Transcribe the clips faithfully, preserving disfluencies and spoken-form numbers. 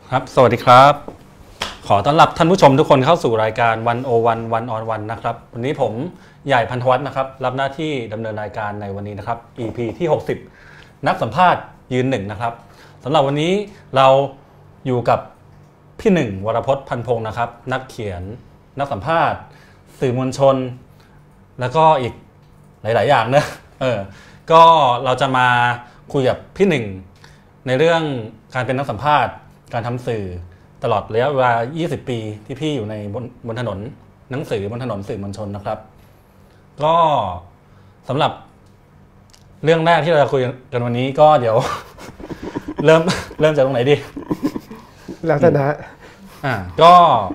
ครับสวัสดีครับขอต้อนรับท่านผู้ชมทุกคนเข้าสู่รายการวันโอวันวันออนวันนะครับวันนี้ผมใหญ่พันธวัฒน์นะครับรับหน้าที่ดำเนินรายการในวันนี้นะครับ อี พี ที่หกสิบนักสัมภาษณ์ยืนหนึ่งนะครับสำหรับวันนี้เราอยู่กับพี่หนึ่งวรพจน์พันพงศ์นะครับนักเขียนนักสัมภาษณ์สื่อมวลชนแล้วก็อีกหลายๆอย่างนะเออก็เราจะมาคุยกับพี่หนึ่งในเรื่องการเป็นนักสัมภาษณ์การทำสื่อตลอดระยะเวลายี่สิบปีที่พี่อยู่ในบนบนถนนหนังสือบนถนนสื่อมวลชนนะครับก็สำหรับเรื่องแรกที่เราจะคุยกันวันนี้ก็เดี๋ยว เริ่มเริ่มจากตรงไหนดีแล้วแต่นะอ่าก็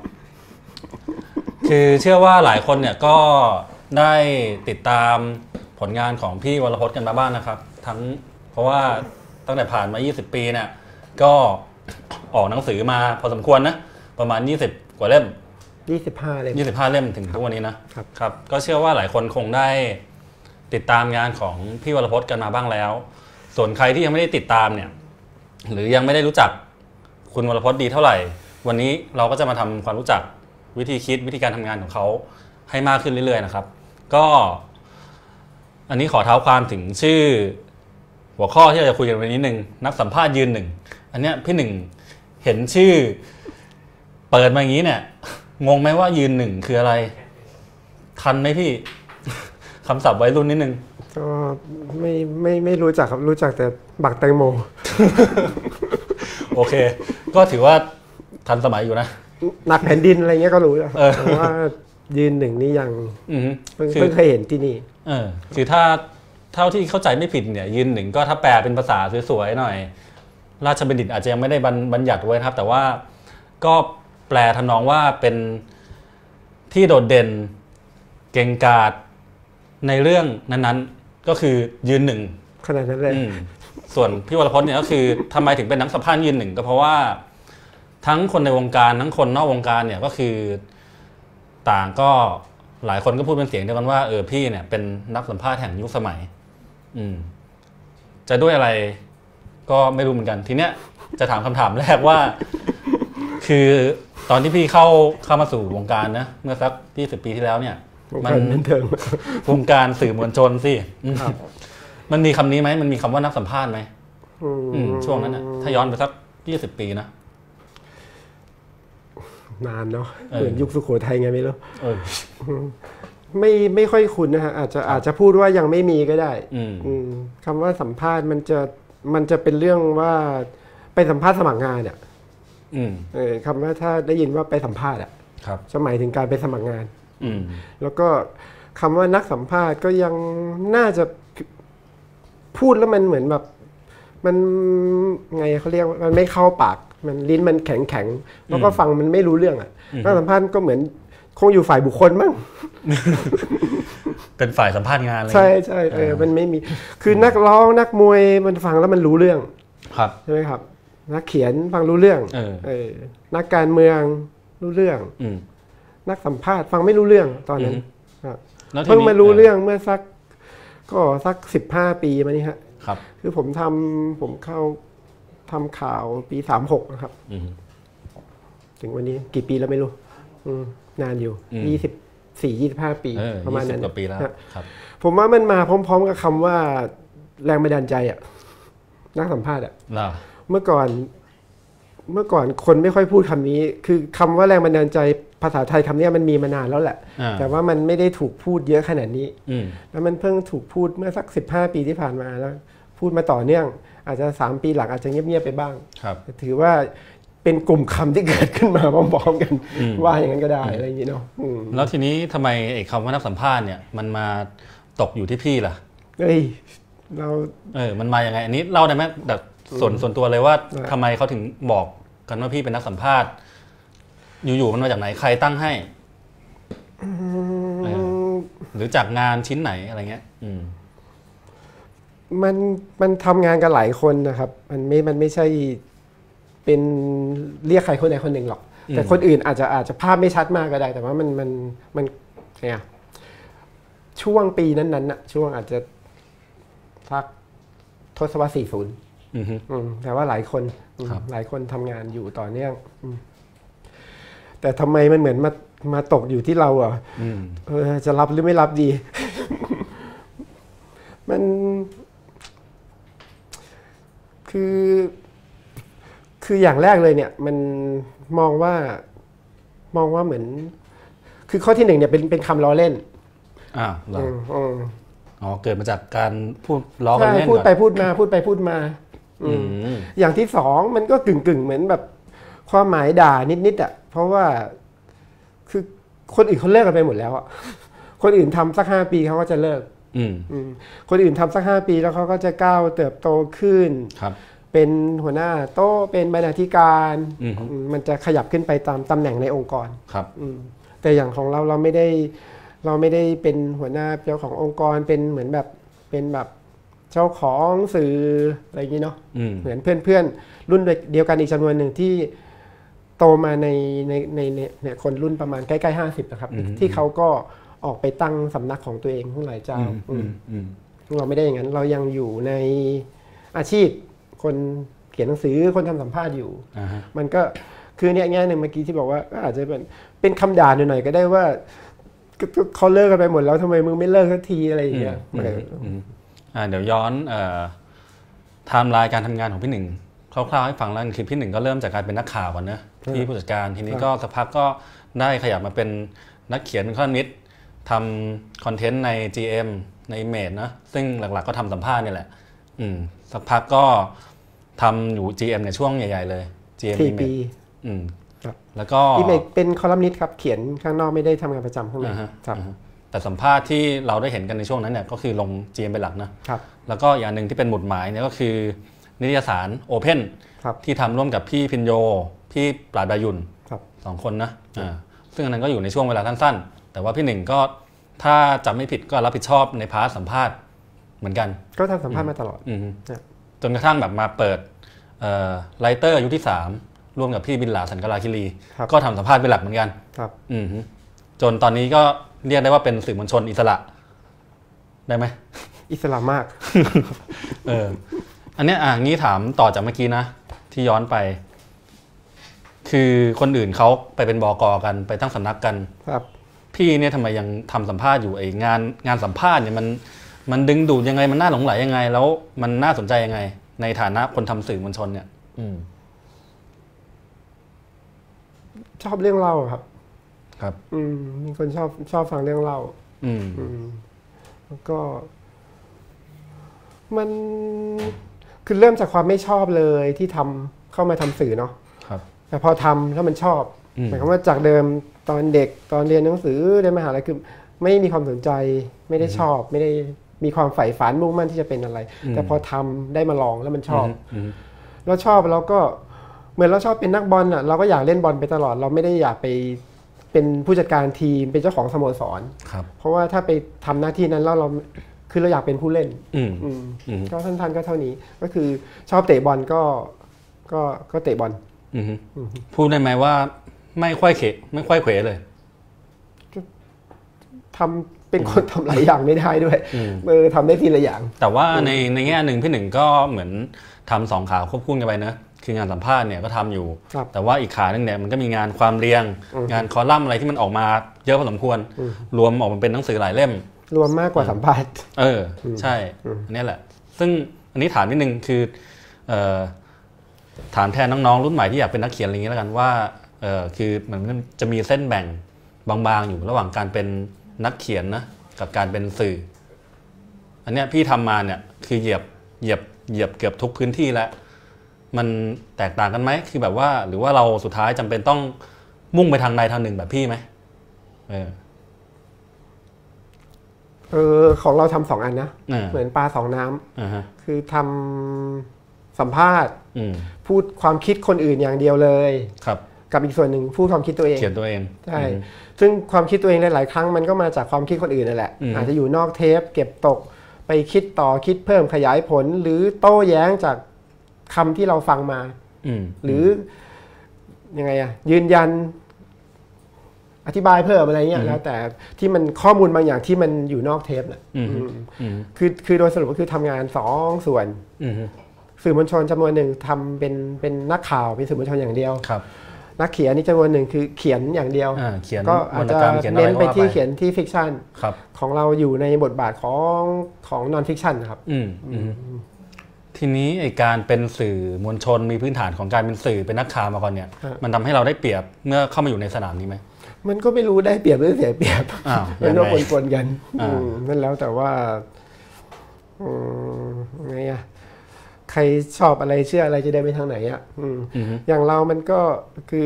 คือเชื่อว่าหลายคนเนี่ยก็ได้ติดตามผลงานของพี่วรพจน์กันมาบ้างนะครับทั้งเพราะว่าตั้งแต่ผ่านมายี่สิบปีเนี่ยก็ออกหนังสือมาพอสมควรนะประมาณยี่สิบกว่าเล่มยี่สิบห้าเล่มยี่สิบห้าเล่มถึงทุกวันนี้นะครับครับก็เชื่อว่าหลายคนคงได้ติดตามงานของพี่วรพจน์กันมาบ้างแล้วส่วนใครที่ยังไม่ได้ติดตามเนี่ยหรือยังไม่ได้รู้จักคุณวรพจน์ดีเท่าไหร่วันนี้เราก็จะมาทำความรู้จักวิธีคิดวิธีการทำงานของเขาให้มากขึ้นเรื่อยๆนะครับก็อันนี้ขอเท้าความถึงชื่อหัวข้อที่เราจะคุยกันวันนี้หนึ่งนักสัมภาษณ์ยืนหนึ่งอันเนี้ยพี่หนึ่งเห็นชื่อเปิดมาอย่างนี้เนี่ยงงไหมว่ายืนหนึ่งคืออะไรทันไหมพี่ คำศัพท์วัยรุ่นนิดนึงก็ไม่ไม่ไม่รู้จักครับรู้จักแต่บักแตงโมโอเคก็ถือว่าทันสมัยอยู่นะหนักแผ่นดินอะไรเงี้ยก็รู้แต่ว่ายืนหนึ่งนี่ยังเพิ่งเคยเห็นที่นี่เออคือถ้าเท่าที่เข้าใจไม่ผิดเนี่ยยืนหนึ่งก็ถ้าแปลเป็นภาษาสวยๆหน่อยราชบัณฑิตอาจจะยังไม่ได้บัญญัติไว้ครับแต่ว่าก็แปลทำนองว่าเป็นที่โดดเด่นเก่งกาจในเรื่องนั้นๆก็คือยืนหนึ่งขนาดนั้นเลยส่วนพี่วรพจน์เนี่ยก็คือทำไมถึงเป็นนักสัมภาษณ์ยืนหนึ่งก็เพราะว่าทั้งคนในวงการทั้งคนนอกวงการเนี่ยก็คือต่างก็หลายคนก็พูดเป็นเสียงเดียวกันว่าเออพี่เนี่ยเป็นนักสัมภาษณ์แห่งยุคสมัยอืมจะด้วยอะไรก็ไม่รู้เหมือนกันทีเนี้ยจะถามคำถามแรกว่าคือตอนที่พี่เข้าเข้ามาสู่วงการนะเมื่อสักยี่สิบปีที่แล้วเนี่ยมันวงการสื่อมวลชนสิมันมีคำนี้ไหมมันมีคำว่านักสัมภาษณ์ไหมช่วงนั้นนะถ้าย้อนไปสักยี่สิบปีนะนานเนาะเหมือนยุคสุโขทัยไงไม่รู้ไม่ไม่ค่อยคุ้นนะฮะอาจจะอาจจะพูดว่ายังไม่มีก็ได้คำว่าสัมภาษณ์มันจะมันจะเป็นเรื่องว่าไปสัมภาษณ์สมัครงานอ่ะคำว่าถ้าได้ยินว่าไปสัมภาษณ์อ่ะจะหมายถึงการไปสมัครงานแล้วก็คำว่านักสัมภาษณ์ก็ยังน่าจะพูดแล้วมันเหมือนแบบมันไงเขาเรียกมันไม่เข้าปากมันลิ้นมันแข็งแข็งแล้วก็ฟังมันไม่รู้เรื่องอ่ะนักสัมภาษณ์ก็เหมือนคงอยู่ฝ่ายบุคคลมั้งเป็นฝ่ายสัมภาษณ์งานเลยใช่ใช่เออมันไม่มีคือนักร้องนักมวยมันฟังแล้วมันรู้เรื่องครับใช่ไหมครับนักเขียนฟังรู้เรื่องเออนักการเมืองรู้เรื่องนักสัมภาษณ์ฟังไม่รู้เรื่องตอนนั้นเพิ่งมารู้เรื่องเมื่อสักก็สักสิบห้าปีมานี้ฮะครับคือผมทำผมเข้าทำข่าวปีสามหกนะครับถึงวันนี้กี่ปีแล้วไม่รู้นานอยู่ยี่สิบสี่ยี่สิบห้าปีประมาณนั้นปีแล้วครับผมว่ามันมาพร้อมๆกับคำว่าแรงบันดาลใจอ่ะนักสัมภาษณ์อ่ะเมื่อก่อนเมื่อก่อนคนไม่ค่อยพูดคำนี้คือคำว่าแรงบันดาลใจภาษาไทยคำนี้มันมีมานานแล้วแหละแต่ว่ามันไม่ได้ถูกพูดเยอะขนาดนี้แล้วมันเพิ่งถูกพูดเมื่อสักสิบห้าปีที่ผ่านมาแล้วพูดมาต่อเนื่องอาจจะสามปีหลังอาจจะเงียบๆไปบ้างถือว่าเป็นกลุ่มคำที่เกิดขึ้นมาพร้อมๆกันว่าอย่างนั้นก็ได้อะไรอย่างนี้เนาะแล้วทีนี้ทำไมไอ้คำว่านักสัมภาษณ์เนี่ยมันมาตกอยู่ที่พี่ล่ะเฮ้ยเราเออมันมาอย่างไงอันนี้เล่าได้ไหมแบบส่วนส่วนตัวเลยว่าทำไมเขาถึงบอกกันว่าพี่เป็นนักสัมภาษณ์อยู่ๆมันมาจากไหนใครตั้งให้หรือจากงานชิ้นไหนอะไรเงี้ยมันมันทำงานกันหลายคนนะครับมันไม่มันไม่ใช่เป็นเรียกใครคนใดคนหนึ่งหรอกแต่คนอื่นอาจจะอาจจะภาพไม่ชัดมากก็ได้แต่ว่ามันมันมันเนี่ยช่วงปีนั้นๆน่ะช่วงอาจจะสักทศวรรษสี่สิบแต่ว่าหลายคนหลายคนทำงานอยู่ต่อเนื่องแต่ทำไมมันเหมือนมามาตกอยู่ที่เราอ่ะเออจะรับหรือไม่รับดี มันคือคืออย่างแรกเลยเนี่ยมันมองว่ามองว่าเหมือนคือข้อที่หนึ่งเนี่ยเป็นเป็นคำล้อเล่นอ่าเหรออ๋อเกิดมาจากการพูดล้อกันเล่นพูดไปพูดมาพูดไปพูดมาอย่างที่สองมันก็กึ่งกึ่งเหมือนแบบความหมายด่านิดๆอ่ะเพราะว่าคือคนอื่นเขาเลิกกันไปหมดแล้วอ่ะคนอื่นทำสักห้าปีเขาก็จะเลิกคนอื่นทำสักห้าปีแล้วเขาก็จะก้าวเติบโตขึ้นเป็นหัวหน้าโต๊ะเป็นบรรณาธิการมันจะขยับขึ้นไปตามตำแหน่งในองค์กรครับแต่อย่างของเราเราไม่ได้เราไม่ได้เป็นหัวหน้าเจ้าขององค์กรเป็นเหมือนแบบเป็นแบบเจ้าของสื่ออะไรอย่างนี้เนาะเหมือนเพื่อนๆรุ่นเดียวกันอีกจำนวนหนึ่งที่โตมาในในในเนี่ยคนรุ่นประมาณใกล้ๆห้าสิบนะครับที่เขาก็ออกไปตั้งสำนักของตัวเองทั้งหลายเจ้าเราไม่ได้อย่างนั้นเรายังอยู่ในอาชีพคนเขียนหนังสือคนทำสัมภาษณ์อยู่ uh-huh. มันก็คือเนี่ยแง่หนึ่งเมื่อกี้ที่บอกว่าอาจจะเป็นเป็นคำด่าหน่อยๆก็ได้ว่าเขาเลิกกันไปหมดแล้วทำไมมึงไม่เลิกสักทีอะไรอย่างเงี้ยเดี๋ยวย้อนไทม์ไลน์การทำงานของพี่หนึ่งคร่าวๆให้ฟังแล้วคือพี่หนึ่งก็เริ่มจากการเป็นนักข่าวก่อนนะที่ผู้จัดการทีนี้ก็สักพักก็ได้ขยับมาเป็นนักเขียนเป็นข้อนิดทำคอนเทนต์ใน จี เอ็ม ใน Image นะซึ่งหลักๆก็ทำสัมภาษณ์นี่แหละสักพักก็ทำอยู่ จี เอ็ม ในช่วงใหญ่ๆเลย จี เอ็มสี่ปีแล้วก็ Image เป็นคอลัมนิสต์ครับเขียนข้างนอกไม่ได้ทำงานประจำข้างในครับแต่สัมภาษณ์ที่เราได้เห็นกันในช่วงนั้นเนี่ยก็คือลง จี เอ็ม เป็นหลักนะครับแล้วก็อย่างหนึ่งที่เป็นหมุดหมายเนี่ยก็คือนิตยสาร Open ที่ทำร่วมกับพี่พินโยพี่ปราดบายุนสองคนนะซึ่งอันนั้นก็อยู่ในช่วงเวลาสั้นๆแต่ว่าพี่หนึ่งก็ถ้าจำไม่ผิดก็รับผิดชอบในพาร์ทสัมภาษณ์เหมือนกันก็ทำสัมภาษณ์มาตลอดจนกระทั่งแบบมาเปิดไลเตอร์ยุคที่สามร่วมกับพี่บินหลาสันกลาคิรีก็ทำสัมภาษณ์เป็นหลักเหมือนกันจนตอนนี้ก็เรียกได้ว่าเป็นสื่อมวลชนอิสระได้ไหมอิสระมากเอออันนี้อ่ะงี้ถามต่อจากเมื่อกี้นะที่ย้อนไปคือคนอื่นเขาไปเป็นบก.กันไปตั้งสำนักกันครับพี่เนี่ยทำไมยังทำสัมภาษณ์อยู่ไอ้งานงานสัมภาษณ์เนี่ยมันมันดึงดูดยังไงมันน่าหลงไหลยังไงแล้วมันน่าสนใจยังไงในฐานะคนทำสื่อมวลชนเนี่ยชอบเรื่องเล่าครับครับอืมมีคนชอบชอบฟังเรื่องเล่าอืมอืมแล้วก็มันคือเริ่มจากความไม่ชอบเลยที่ทำเข้ามาทำสื่อเนาะครับแต่พอทำแล้วมันชอบหมายความว่าจากเดิมตอนเด็กตอนเรียนหนังสือในมหาลัยคือไม่มีความสนใจไม่ได้ชอบไม่ได้มีความใฝ่ฝันมุ่งมั่นที่จะเป็นอะไรแต่พอทำได้มาลองแล้วมันชอบแล้วชอบแล้วก็เหมือนเราชอบเป็นนักบอลอ่ะเราก็อยากเล่นบอลไปตลอดเราไม่ได้อยากไปเป็นผู้จัดการทีมเป็นเจ้าของสโมสรเพราะว่าถ้าไปทำหน้าที่นั้นแล้วเราคือเราอยากเป็นผู้เล่นก็สั้นๆก็เท่านี้ก็คือชอบเตะบอลก็ก็ก็เตะบอลพูดได้ไหมว่าไม่ค่อยเขไม่ค่อยเขวเลยทำเป็นคนทำหลายอย่างไม่ได้ด้วยเออทำได้ทีละอย่างแต่ว่าในในแง่หนึ่งพี่หนึ่งก็เหมือนทำสองขาควบคู่กันไปนะคืองานสัมภาษณ์เนี่ยก็ทำอยู่แต่ว่าอีกขาหนึ่งเนี่ยมันก็มีงานความเรียงงานคอลัมน์อะไรที่มันออกมาเยอะพอสมควรรวมออกมาเป็นหนังสือหลายเล่มรวมมากกว่าสัมภาษณ์เออใช่อันนี้แหละซึ่งอันนี้ถามนิดนึงคือถามแทนน้องๆรุ่นใหม่ที่อยากเป็นนักเขียนอะไรอย่างนี้แล้วกันว่าเออคือมันจะมีเส้นแบ่งบางๆอยู่ระหว่างการเป็นนักเขียนนะกับการเป็นสื่ออันนี้พี่ทำมาเนี่ยคือเหยียบเหยียบเหยียบเกือบทุกพื้นที่แล้วมันแตกต่างกันไหมคือแบบว่าหรือว่าเราสุดท้ายจำเป็นต้องมุ่งไปทางใดทางหนึ่งแบบพี่ไหมเออเออของเราทำสองอันนะเหมือนปลาสองน้ำคือทำสัมภาษณ์พูดความคิดคนอื่นอย่างเดียวเลยครับกับอีกส่วนหนึ่งพูดความคิดตัวเองเขียนตัวเองใช่ซึ่งความคิดตัวเองหลายๆครั้งมันก็มาจากความคิดคนอื่นนั่นแหละอาจจะอยู่นอกเทปเก็บตกไปคิดต่อคิดเพิ่มขยายผลหรือโต้แย้งจากคำที่เราฟังมาหรือยังไงอะยืนยันอธิบายเพิ่มอะไรเงี้ยแล้วแต่ที่มันข้อมูลบางอย่างที่มันอยู่นอกเทปน่ะคือคือโดยสรุปก็คือทำงานสองส่วนสื่อมวลชนจำนวนหนึ่งทำเป็นเป็นนักข่าวเป็นสื่อมวลชนอย่างเดียวครับนักเขียนนี่จำนวนหนึ่งคือเขียนอย่างเดียวก็อาจจะเน้นไปที่เขียนที่ฟิกชันของเราอยู่ในบทบาทของของนอนฟิกชันครับทีนี้ไอการเป็นสื่อมวลชนมีพื้นฐานของการเป็นสื่อเป็นนักข่าวมาก่อนเนี่ยมันทำให้เราได้เปรียบเมื่อเข้ามาอยู่ในสนามนี้ไหมมันก็ไม่รู้ได้เปรียบหรือเสียเปรียบมันก็ปนๆกันนั่นแล้วแต่ว่าไงอะใครชอบอะไรเชื่ออะไรจะได้ไปทางไหนอ่ะอย่างเรามันก็คือ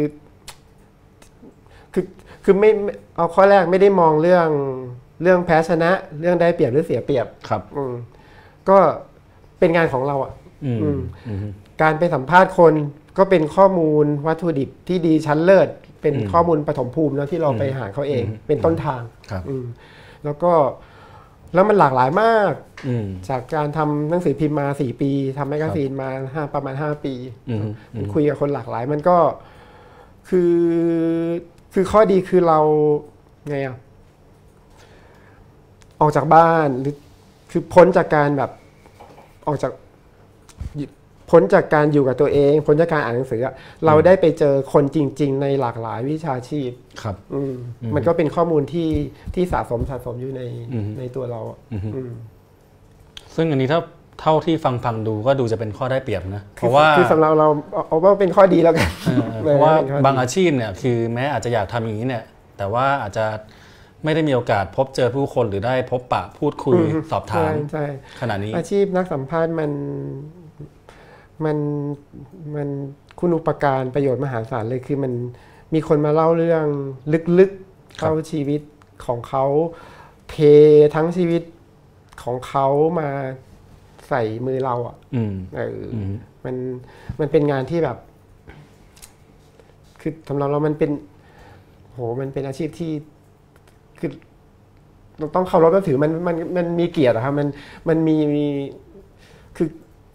คือคือไม่เอาข้อแรกไม่ได้มองเรื่องเรื่องแพ้ชนะเรื่องได้เปรียบหรือเสียเปรียบครับก็เป็นงานของเราอ่ะการไปสัมภาษณ์คนก็เป็นข้อมูลวัตถุดิบที่ดีชั้นเลิศเป็นข้อมูลปฐมภูมิแล้วที่เราไปหาเขาเองเป็นต้นทางแล้วก็แล้วมันหลากหลายมากจากการทำหนังสือพิมพ์มาสี่ปีทำแมกกาซีนมาห้าประมาณห้าปีคุยกับคนหลากหลายมันก็คือคือข้อดีคือเราไงอ่ะออกจากบ้านหรือคือพ้นจากการแบบออกจากพ้นจากการอยู่กับตัวเองพ้นจากการอ่านหนังสือเราได้ไปเจอคนจริงๆในหลากหลายวิชาชีพครับมันก็เป็นข้อมูลที่ที่สะสมสะสมอยู่ในในตัวเราซึ่งอันนี้ถ้าเท่าที่ฟังฟังดูก็ดูจะเป็นข้อได้เปรียบนะเพราะว่าคือสำหรับเราเอาว่าเป็นข้อดีแล้วกันเพราะว่าบางอาชีพเนี่ยคือแม้อาจจะอยากทำอย่างนี้เนี่ยแต่ว่าอาจจะไม่ได้มีโอกาสพบเจอผู้คนหรือได้พบปะพูดคุยสอบถามขนาดนี้อาชีพนักสัมภาษณ์มันมันมันคุณอุปการประโยชน์มหาศาลเลยคือมันมีคนมาเล่าเรื่องลึกๆเข้าชีวิตของเขาเททั้งชีวิตของเขามาใส่มือเราอ่ะเออมันมันเป็นงานที่แบบคือสำหรับเรามันเป็นโหมันเป็นอาชีพที่คือเราต้องเคารพนับถือมันมันมันมีเกียรติอะครับมันมันมีมีคือ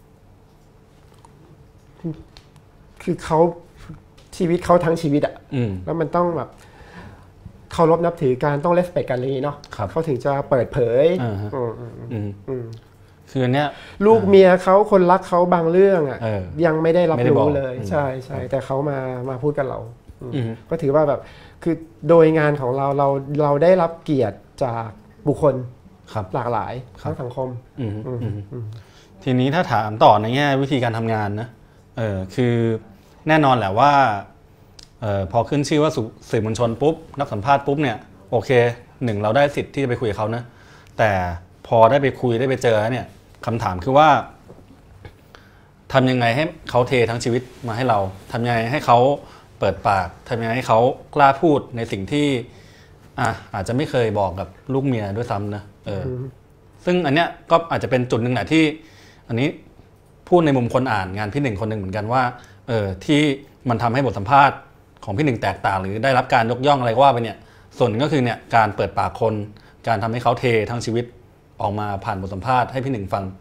คือเขาชีวิตเขาทั้งชีวิตอ่ะแล้วมันต้องแบบเคารพนับถือการต้อง respect กันเลยเนาะเขาถึงจะเปิดเผยคือเนี้ยลูกเมียเขาคนรักเขาบางเรื่องอ่ะยังไม่ได้รับรู้เลยใช่ใช่แต่เขามามาพูดกับเราก็ถือว่าแบบคือโดยงานของเราเราเราได้รับเกียรติจากบุคคลหลากหลายทั้งสังคมทีนี้ถ้าถามต่อในแง่วิธีการทำงานนะเออคือแน่นอนแหละว่าเออพอขึ้นชื่อว่าสื่อมวลชนปุ๊บนักสัมภาษณ์ปุ๊บเนี่ยโอเคหนึ่งเราได้สิทธิ์ที่จะไปคุยกับเขานะแต่พอได้ไปคุยได้ไปเจอเนี่ยคำถามคือว่าทำยังไงให้เขาเททั้งชีวิตมาให้เราทำยังไงให้เขาเปิดปากทำยังไงให้เขากล้าพูดในสิ่งที่อ่ะอาจจะไม่เคยบอกกับลูกเมียด้วยซ้ำนะเออซึ่งอันเนี้ยก็อาจจะเป็นจุดหนึ่งแหละที่อันนี้พูดในมุมคนอ่านงานพี่หนึ่งคนหนึ่งเหมือนกันว่าเออที่มันทำให้บทสัมภาษณ์ของพี่หนึ่งแตกต่างหรือได้รับการยกย่องอะไรก็ว่าไปเนี่ยส่วนหนึ่งก็คือเนี่ยการเปิดปากคนการทำให้เขาเททั้งชีวิตออกมาผ่านบทสัมภาษณ์ให้พี่หนึ่งฟัง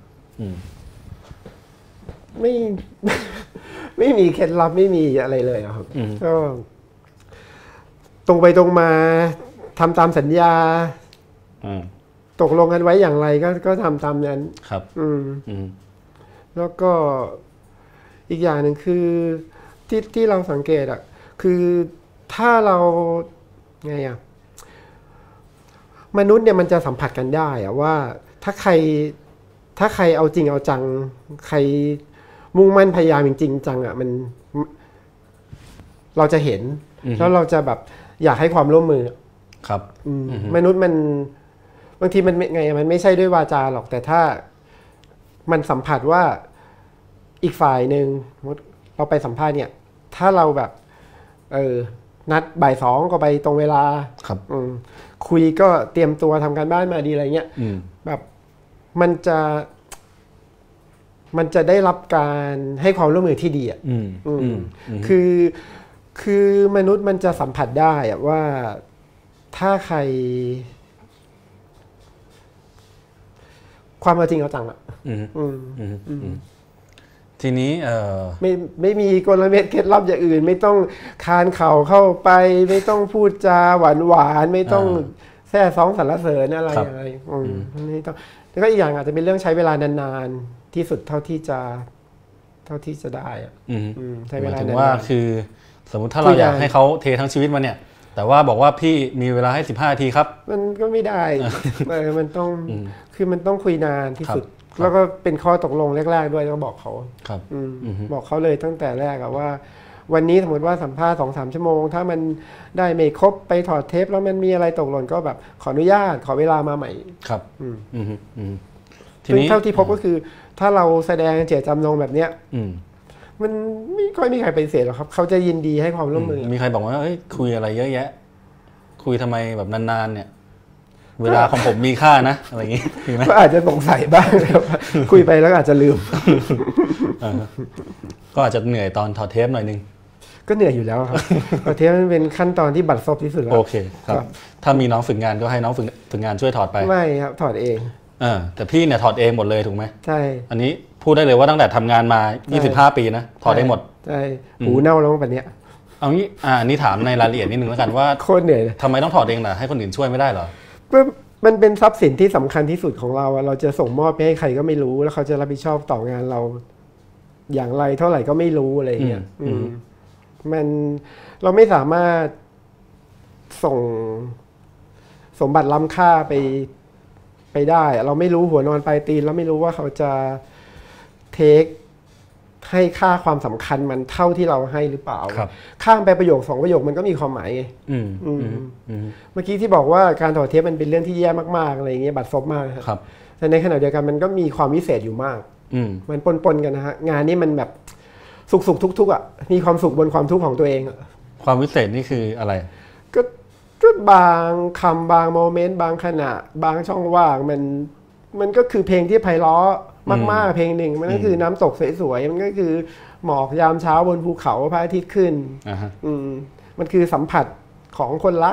ไม่ไม่มีเคล็ดลับไม่มีอะไรเลยครับก็ตรงไปตรงมาทำตามสัญญาตกลงกันไว้อย่างไรก็ก็ทำตามนั้นครับแล้วก็อีกอย่างหนึ่งคือที่ที่เราสังเกตอ่ะคือถ้าเราไงอ่ะมนุษย์เนี่ยมันจะสัมผัสกันได้อ่ะว่าถ้าใครถ้าใครเอาจริงเอาจังใครมุ่งมั่นพยายามจริงจังอ่ะมันเราจะเห็นแล้วเราจะแบบอยากให้ความร่วมมือครับมนุษย์มันบางทีมันไงมันไม่ใช่ด้วยวาจาหรอกแต่ถ้ามันสัมผัสว่าอีกฝ่ายหนึ่งเราไปสัมภาษณ์เนี่ยถ้าเราแบบเออนัดบ่ายสองก็ไปตรงเวลาครับคุยก็เตรียมตัวทำการบ้านมาดีอะไรเงี้ยแบบมันจะมันจะได้รับการให้ความร่วมมือที่ดีอ่ะคือคือมนุษย์มันจะสัมผัสได้อะว่าถ้าใครความจริงเอาจังอ่ะทีนี้เออไม่ไม่มีกลเม็ดเคล็ดลับอย่างอื่นไม่ต้องคานเข่าเข้าไปไม่ต้องพูดจาหวานหวานไม่ต้องแซ่ซ้องสรรเสริญอะไรอะไรไม่ต้องแล้วก็อีกอย่างอาจจะเป็นเรื่องใช้เวลานานๆที่สุดเท่าที่จะเท่าที่จะได้อะอืมอืมใช้เวลาถึงนานว่าคือสมมุติถ้าเราอยากให้เขาเททั้งชีวิตมาเนี่ยแต่ว่าบอกว่าพี่มีเวลาให้สิบห้านาทีครับมันก็ไม่ได้เออมันต้องคือมันต้องคุยนานที่สุดแล้วก็เป็นข้อตกลงแรกๆด้วยต้องบอกเขาครับบอกเขาเลยตั้งแต่แรกอะว่าวันนี้สมมติว่าสัมภาษณ์สองสามชั่วโมงถ้ามันได้ไม่ครบไปถอดเทปแล้วมันมีอะไรตกหล่นก็แบบขออนุญาตขอเวลามาใหม่ครับอืมอืมทีนี้เท่าที่พบก็คือถ้าเราแสดงเจตจำนงแบบเนี้ยมันไม่ค่อยมีใครปฏิเสธหรอกครับเขาจะยินดีให้ความร่วมมือมีใครบอกว่าเอ้ยคุยอะไรเยอะแยะคุยทำไมแบบนานๆเนี่ยเวลาของผมมีค่านะอะไรอย่างงี้ก็อาจจะสงสัยบ้างคุยไปแล้วอาจจะลืมก็อาจจะเหนื่อยตอนถอดเทปหน่อยนึงก็เหนื่อยอยู่แล้วครับถอดเทปมันเป็นขั้นตอนที่บัดซบที่สุดแล้วโอเคครับถ้ามีน้องฝึกงานก็ให้น้องฝึกฝึกงานช่วยถอดไปไม่ครับถอดเองเออแต่พี่เนี่ยถอดเองหมดเลยถูกไหมใช่อันนี้พูดได้เลยว่าตั้งแต่ทำงานมายี่สิบห้าปีนะถอดได้หมดใช่หูเน่าแล้วแบบเนี้ยเอางี้อ่านี่ถามในรายละเอียดนิดนึงแล้วกันว่าโคตรเหนื่อยทำไมต้องถอดเองล่ะให้คนอื่นช่วยไม่ได้เหรอมันเป็นทรัพย์สินที่สำคัญที่สุดของเราเราจะส่งมอบไปให้ใครก็ไม่รู้แล้วเขาจะรับผิดชอบต่องานเราอย่างไรเท่าไหร่ก็ไม่รู้อะไรเงี้ยมันเราไม่สามารถส่งสมบัติล้ำค่าไปไปได้เราไม่รู้หัวนอนปลายตีนเราไม่รู้ว่าเขาจะเทคให้ค่าความสำคัญมันเท่าที่เราให้หรือเปล่าข้ามไปประโยคสองประโยคมันก็มีความหมายไงเมื่อกี้ที่บอกว่าการถอดเทปมันเป็นเรื่องที่แย่มากๆอะไรเงี้ยบัดซบมากครับแต่ในขณะเดียวกันมันก็มีความวิเศษอยู่มากมันปนๆกันนะฮะงานนี้มันแบบสุขๆทุกๆอ่ะมีความสุขบนความทุกข์ของตัวเองความวิเศษนี่คืออะไรก็ก็บางคำบางโมเมนต์บางขณะบางช่องว่างมันมันก็คือเพลงที่ไพเราะมากๆเพลงหนึ่งมันก็คือน้ำตกสวยๆมันก็คือหมอกยามเช้าบนภูเขาพระอาทิตย์ขึ้นมันคือสัมผัสของคนรัก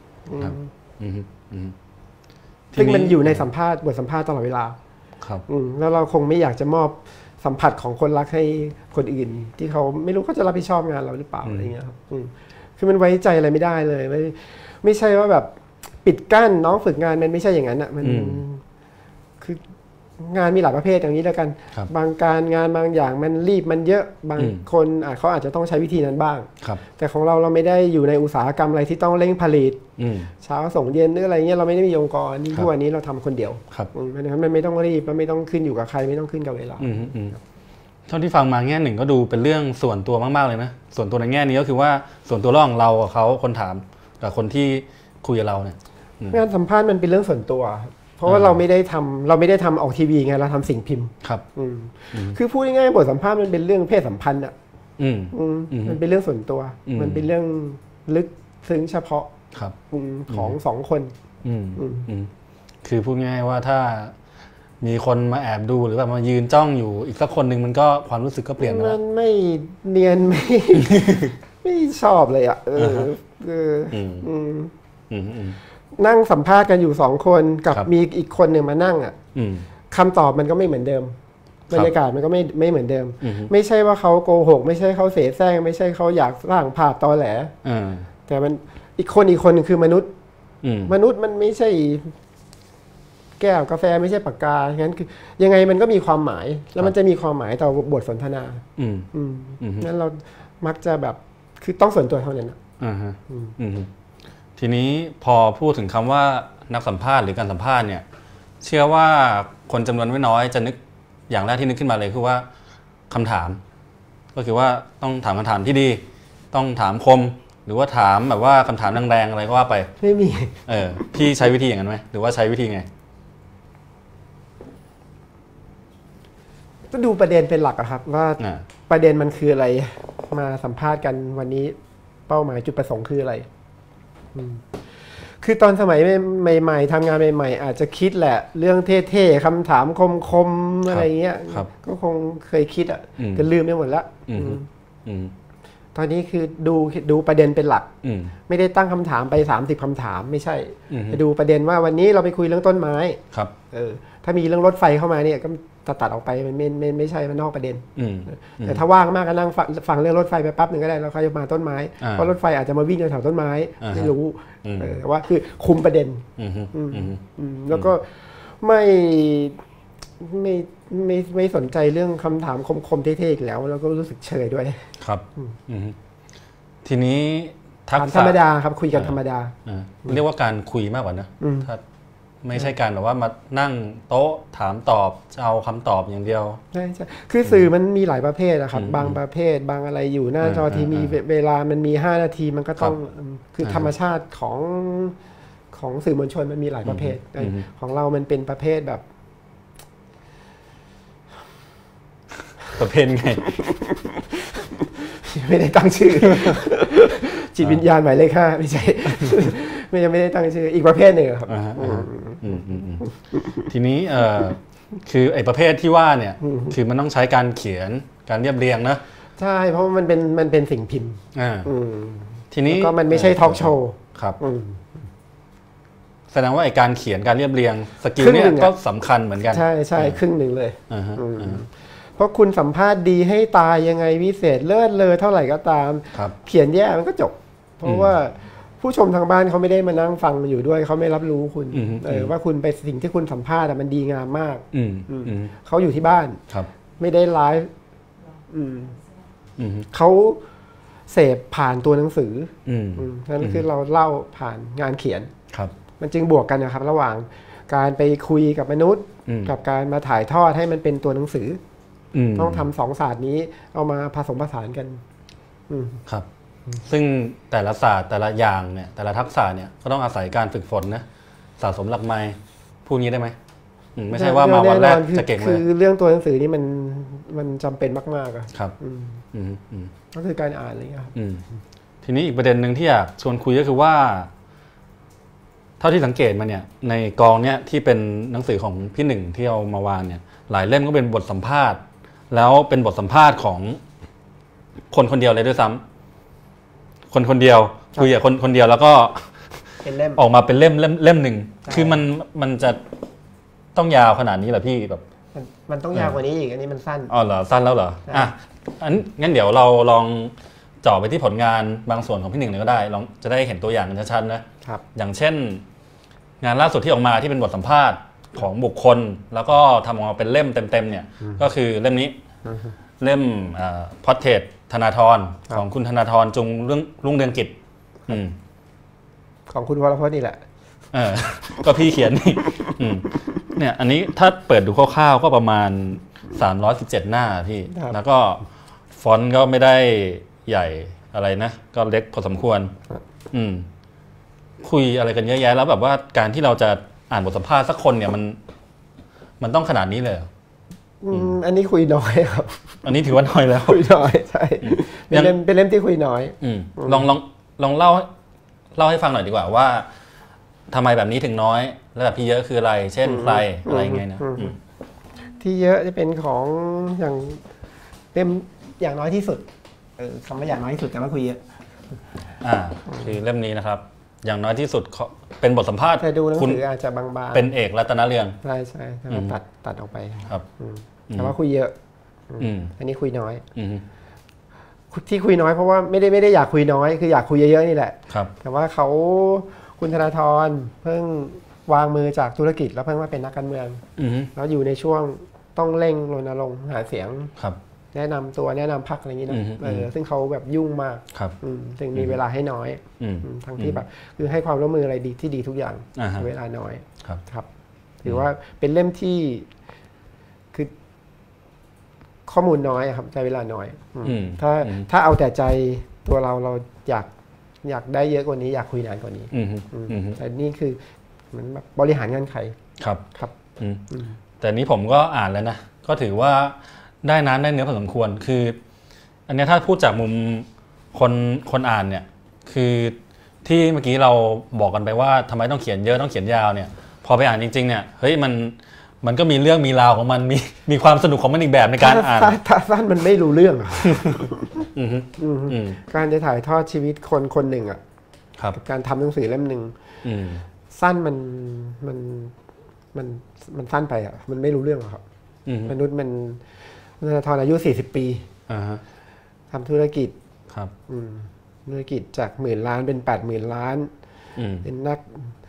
ซึ่งมันอยู่ในสัมภาษณ์บทสัมภาษณ์ตลอดเวลาแล้วเราคงไม่อยากจะมอบสัมผัสของคนรักให้คนอื่นที่เขาไม่รู้เขาจะรับผิดชอบงานเราหรือเปล่าอะไรเงี้ยครับคือมันไว้ใจอะไรไม่ได้เลยไม่ไม่ใช่ว่าแบบปิดกั้นน้องฝึกงานมันไม่ใช่อย่างนั้นอ่ะมันคืองานมีหลายประเภทอย่างนี้แล้วกันบางการงานบางอย่างมันรีบมันเยอะบางคนเขาอาจจะต้องใช้วิธีนั้นบ้างแต่ของเราเราไม่ได้อยู่ในอุตสาหกรรมอะไรที่ต้องเร่งผลิตเช้าส่งเย็นหรืออะไรเงี้ยเราไม่ได้มีองค์กรนี่ทุกวันนี้เราทำคนเดียวมันไม่ต้องรีบมันไม่ต้องขึ้นอยู่กับใครไม่ต้องขึ้นกับเวลาเท่าที่ฟังมาแง่หนึ่งก็ดูเป็นเรื่องส่วนตัวมากๆเลยนะส่วนตัวในแง่นี้ก็คือว่าส่วนตัวระหว่างเรากับเขาคนถามกับคนที่คุยกับเราเนี่ยงานสัมภาษณ์มันเป็นเรื่องส่วนตัวเพราะว่าเราไม่ได้ทำเราไม่ได้ทำออกทีวีไงเราทำสิ่งพิมพ์ครับคือพูดง่ายๆบทสัมภาษณ์มันเป็นเรื่องเพศสัมพันธ์อ่ะมันเป็นเรื่องส่วนตัวมันเป็นเรื่องลึกซึ้งเฉพาะของสองคนคือพูดง่ายๆว่าถ้ามีคนมาแอบดูหรือแบบมายืนจ้องอยู่อีกสักคนหนึ่งมันก็ความรู้สึกก็เปลี่ยนไปแล้วมันไม่เนียนไม่ไม่ชอบเลยอ่ะเออเออนั่งสัมภาษณ์กันอยู่สองคนกับมีอีกคนหนึ่งมานั่งอ่ะคำตอบมันก็ไม่เหมือนเดิมบรรยากาศมันก็ไม่ไม่เหมือนเดิมไม่ใช่ว่าเขาโกหกไม่ใช่เขาเสแสร้งไม่ใช่เขาอยากสร้างภาพตอแหลแต่มันอีกคนอีกคนนึงคือมนุษย์มนุษย์มันไม่ใช่แก้วกาแฟไม่ใช่ปากกางั้นคือยังไงมันก็มีความหมายแล้วมันจะมีความหมายต่อบทสนทนางั้นเรามักจะแบบคือต้องส่วนตัวเท่านั้นทีนี้พอพูดถึงคำว่านักสัมภาษณ์หรือการสัมภาษณ์เนี่ยเชื่อว่าคนจำนวนไม่น้อยจะนึกอย่างแรกที่นึกขึ้นมาเลยคือว่าคำถามก็คือว่าต้องถามคำถามที่ดีต้องถามคมหรือว่าถามแบบว่าคำถามแรงๆอะไรก็ว่าไปไม่มีเออพี่ใช้วิธีอย่างนั้นไหมหรือว่าใช้วิธีไงก็ดูประเด็นเป็นหลักอะครับว่าประเด็นมันคืออะไรมาสัมภาษณ์กันวันนี้เป้าหมายจุดประสงค์คืออะไรคือตอนสมัยใหม่ๆทำงานใหม่ๆอาจจะคิดแหละเรื่องเท่ๆคำถามคมๆอะไรเงี้ยก็คงเคยคิดอ่ะก็ลืมไปหมดละตอนนี้คือดูดูประเด็นเป็นหลักไม่ได้ตั้งคำถามไปสามสิบคำถามไม่ใช่ไปดูประเด็นว่าวันนี้เราไปคุยเรื่องต้นไม้ครับเออถ้ามีเรื่องรถไฟเข้ามาเนี่ยก็ตัดออกไปมันไม่ไม่ไม่ใช่มันนอกประเด็นแต่ถ้าว่างมากก็นั่งฟังเรื่องรถไฟไปปั๊บหนึ่งก็ได้แล้วค่อยมาต้นไม้เพราะรถไฟอาจจะมาวิ่งแถวต้นไม้ไม่รู้แต่ว่าคือคุมประเด็นแล้วก็ไม่ไม่ไม่ไม่สนใจเรื่องคำถามคมๆเท่ๆอีกแล้วแล้วก็รู้สึกเฉยด้วยครับทีนี้ทักษะธรรมดาครับคุยกันธรรมดาเรียกว่าการคุยมากกว่านะถ้าไม่ใช่การแบบว่ามานั่งโต๊ะถามตอบเอาคำตอบอย่างเดียวใช่ใช่คือสื่อมันมีหลายประเภทนะครับบางประเภทบางอะไรอยู่หน้าจอทีมีเวลามันมีห้านาทีมันก็ต้องคือธรรมชาติของของสื่อมวลชนมันมีหลายประเภทของเรามันเป็นประเภทแบบประเภทไงไม่ได้ตั้งชื่อจิตวิญญาณหมายเลขห้าไม่ใช่ไม่ยังไม่ได้ตั้งชื่ออีกประเภทหนึ่งครับทีนี้เอ่อคือไอ้ประเภทที่ว่าเนี่ยคือมันต้องใช้การเขียนการเรียบเรียงนะใช่เพราะมันเป็นมันเป็นสิ่งพิมพ์ทีนี้ก็มันไม่ใช่ทอล์กโชว์ครับแสดงว่าไอ้การเขียนการเรียบเรียงสกิลเนี่ยก็สำคัญเหมือนกันใช่ใช่ครึ่งหนึ่งเลยเพราะคุณสัมภาษณ์ดีให้ตายยังไงวิเศษเลิศเลอเท่าไหร่ก็ตามเขียนแย่มันก็จบเพราะว่าผู้ชมทางบ้านเขาไม่ได้มานั่งฟังอยู่ด้วยเขาไม่รับรู้คุณเออว่าคุณไปสิ่งที่คุณสัมภาษณ์มันดีงามมากเขาอยู่ที่บ้านไม่ได้ไลฟ์เขาเสพผ่านตัวหนังสือนั่นคือเราเล่าผ่านงานเขียนมันจึงบวกกันนะครับระหว่างการไปคุยกับมนุษย์กับการมาถ่ายทอดให้มันเป็นตัวหนังสือต้องทำสองศาสตร์นี้เอามาผสมผสานกันครับซึ่งแต่ละศาสตร์แต่ละอย่างเนี่ยแต่ละทักษะเนี่ยก็ต้องอาศัยการฝึกฝนนะสะสมหลักไมล์พูดงี้ได้ไหมไม่ใช่ว่ามาวันแรกจะเก่งเลยคือเรื่องตัวหนังสือนี่มันมันจำเป็นมากๆอะครับก็คือการอ่านอะไรอย่างเงี้ยครับทีนี้อีกประเด็นหนึ่งที่อยากชวนคุยก็คือว่าเท่าที่สังเกตมาเนี่ยในกองเนี่ยที่เป็นหนังสือของพี่หนึ่งที่เอามาวางเนี่ยหลายเล่มก็เป็นบทสัมภาษณ์แล้วเป็นบทสัมภาษณ์ของคนคนเดียวเลยด้วยซ้ำคนคนเดียวคุยกับคนคนเดียวแล้วก็ออกมาเป็นเล่มเล่มเล่มหนึ่งคือมันมันจะต้องยาวขนาดนี้เหรอพี่แบบมันต้องยาวกว่านี้อีกอันนี้มันสั้นอ๋อเหรอสั้นแล้วเหรออ่ะอันงั้นเดี๋ยวเราลองเจาะไปที่ผลงานบางส่วนของพี่หนึ่งเลยก็ได้ลองจะได้เห็นตัวอย่างกันชัดๆนะครับอย่างเช่นงานล่าสุดที่ออกมาที่เป็นบทสัมภาษณ์ของบุคคลแล้วก็ทำออกมาเป็นเล่มเต็มๆเนี่ยก็คือเล่มนี้เล่มพอร์เทรตธนาธรของคุณธนาธรจงรุ่งเรืองกิจของคุณวรพจน์นี่แหละเออก็พี่เขียนนี่เนี่ยอันนี้ถ้าเปิดดูคร่าวๆก็ประมาณสามร้อยสิบเจ็ดหน้าพี่แล้วก็ฟอนต์ก็ไม่ได้ใหญ่อะไรนะก็เล็กพอสมควรอืมคุยอะไรกันเยอะแยะแล้วแบบว่าการที่เราจะอ่านบทสัมภาษณ์สักคนเนี่ยมันมันต้องขนาดนี้เลยอันนี้คุยน้อยครับอันนี้ถือว่าน้อยแล้วคุยน้อยใช่เป็นเล่มเป็นเล่มที่คุยน้อยลองลองลองเล่าเล่าให้ฟังหน่อยดีกว่าว่าทำไมแบบนี้ถึงน้อยแล้วแบบที่เยอะคืออะไรเช่นใครอะไรไงนะที่เยอะจะเป็นของอย่างเล่มอย่างน้อยที่สุดเออคำว่าอย่างน้อยที่สุดแต่ว่าคุยเยอะอ่าคือเล่มนี้นะครับอย่างน้อยที่สุดเป็นบทสัมภาษณ์ดูหนังสืออาจจะบางๆเป็นเอกรัตนเรืองใช่ใช่ตัดตัดออกไปครับแต่ว่าคุยเยอะอันนี้คุยน้อยที่คุยน้อยเพราะว่าไม่ได้ไม่ได้อยากคุยน้อยคืออยากคุยเยอะๆนี่แหละแต่ว่าเขาคุณธนาธรเพิ่งวางมือจากธุรกิจแล้วเพิ่งมาเป็นนักการเมืองแล้วอยู่ในช่วงต้องเร่งรณรงค์หาเสียงแนะนำตัวแนะนำพรรคอะไรอย่างนี้นะเออซึ่งเขาแบบยุ่งมากจึงมีเวลาให้น้อยทั้งที่แบบคือให้ความร่วมมืออะไรดีที่ดีทุกอย่างเวลาน้อยครับถือว่าเป็นเล่มที่คือข้อมูลน้อยครับใช้เวลาน้อยถ้าถ้าเอาแต่ใจตัวเราเราอยากอยากได้เยอะกว่านี้อยากคุยนานกว่านี้แต่นี่คือเหมือนแบบบริหารงานไขครับครับแต่นี้ผมก็อ่านแล้วนะก็ถือว่าได้น้ำได้เนื้อพอสมควรคืออันนี้ถ้าพูดจากมุมคนคนอ่านเนี่ยคือที่เมื่อกี้เราบอกกันไปว่าทำไมต้องเขียนเยอะต้องเขียนยาวเนี่ยพอไปอ่านจริงๆเนี่ยเฮ้ยมันมันก็มีเรื่องมีราวของมันมีมีความสนุกของมันอีกแบบในการอ่านถ้าสั้นมันไม่รู้เรื่องการจะถ่ายทอดชีวิตคนคนหนึ่งอ่ะการทำหนังสือเล่มหนึ่งสั้นมันมันมันมันสั้นไปอ่ะมันไม่รู้เรื่องหรอกครับมนุษย์มันธนาธรอายุสี่สิบปีทำธุรกิจธุรกิจจากหมื่นล้านเป็นแปดหมื่นล้านเป็นนัก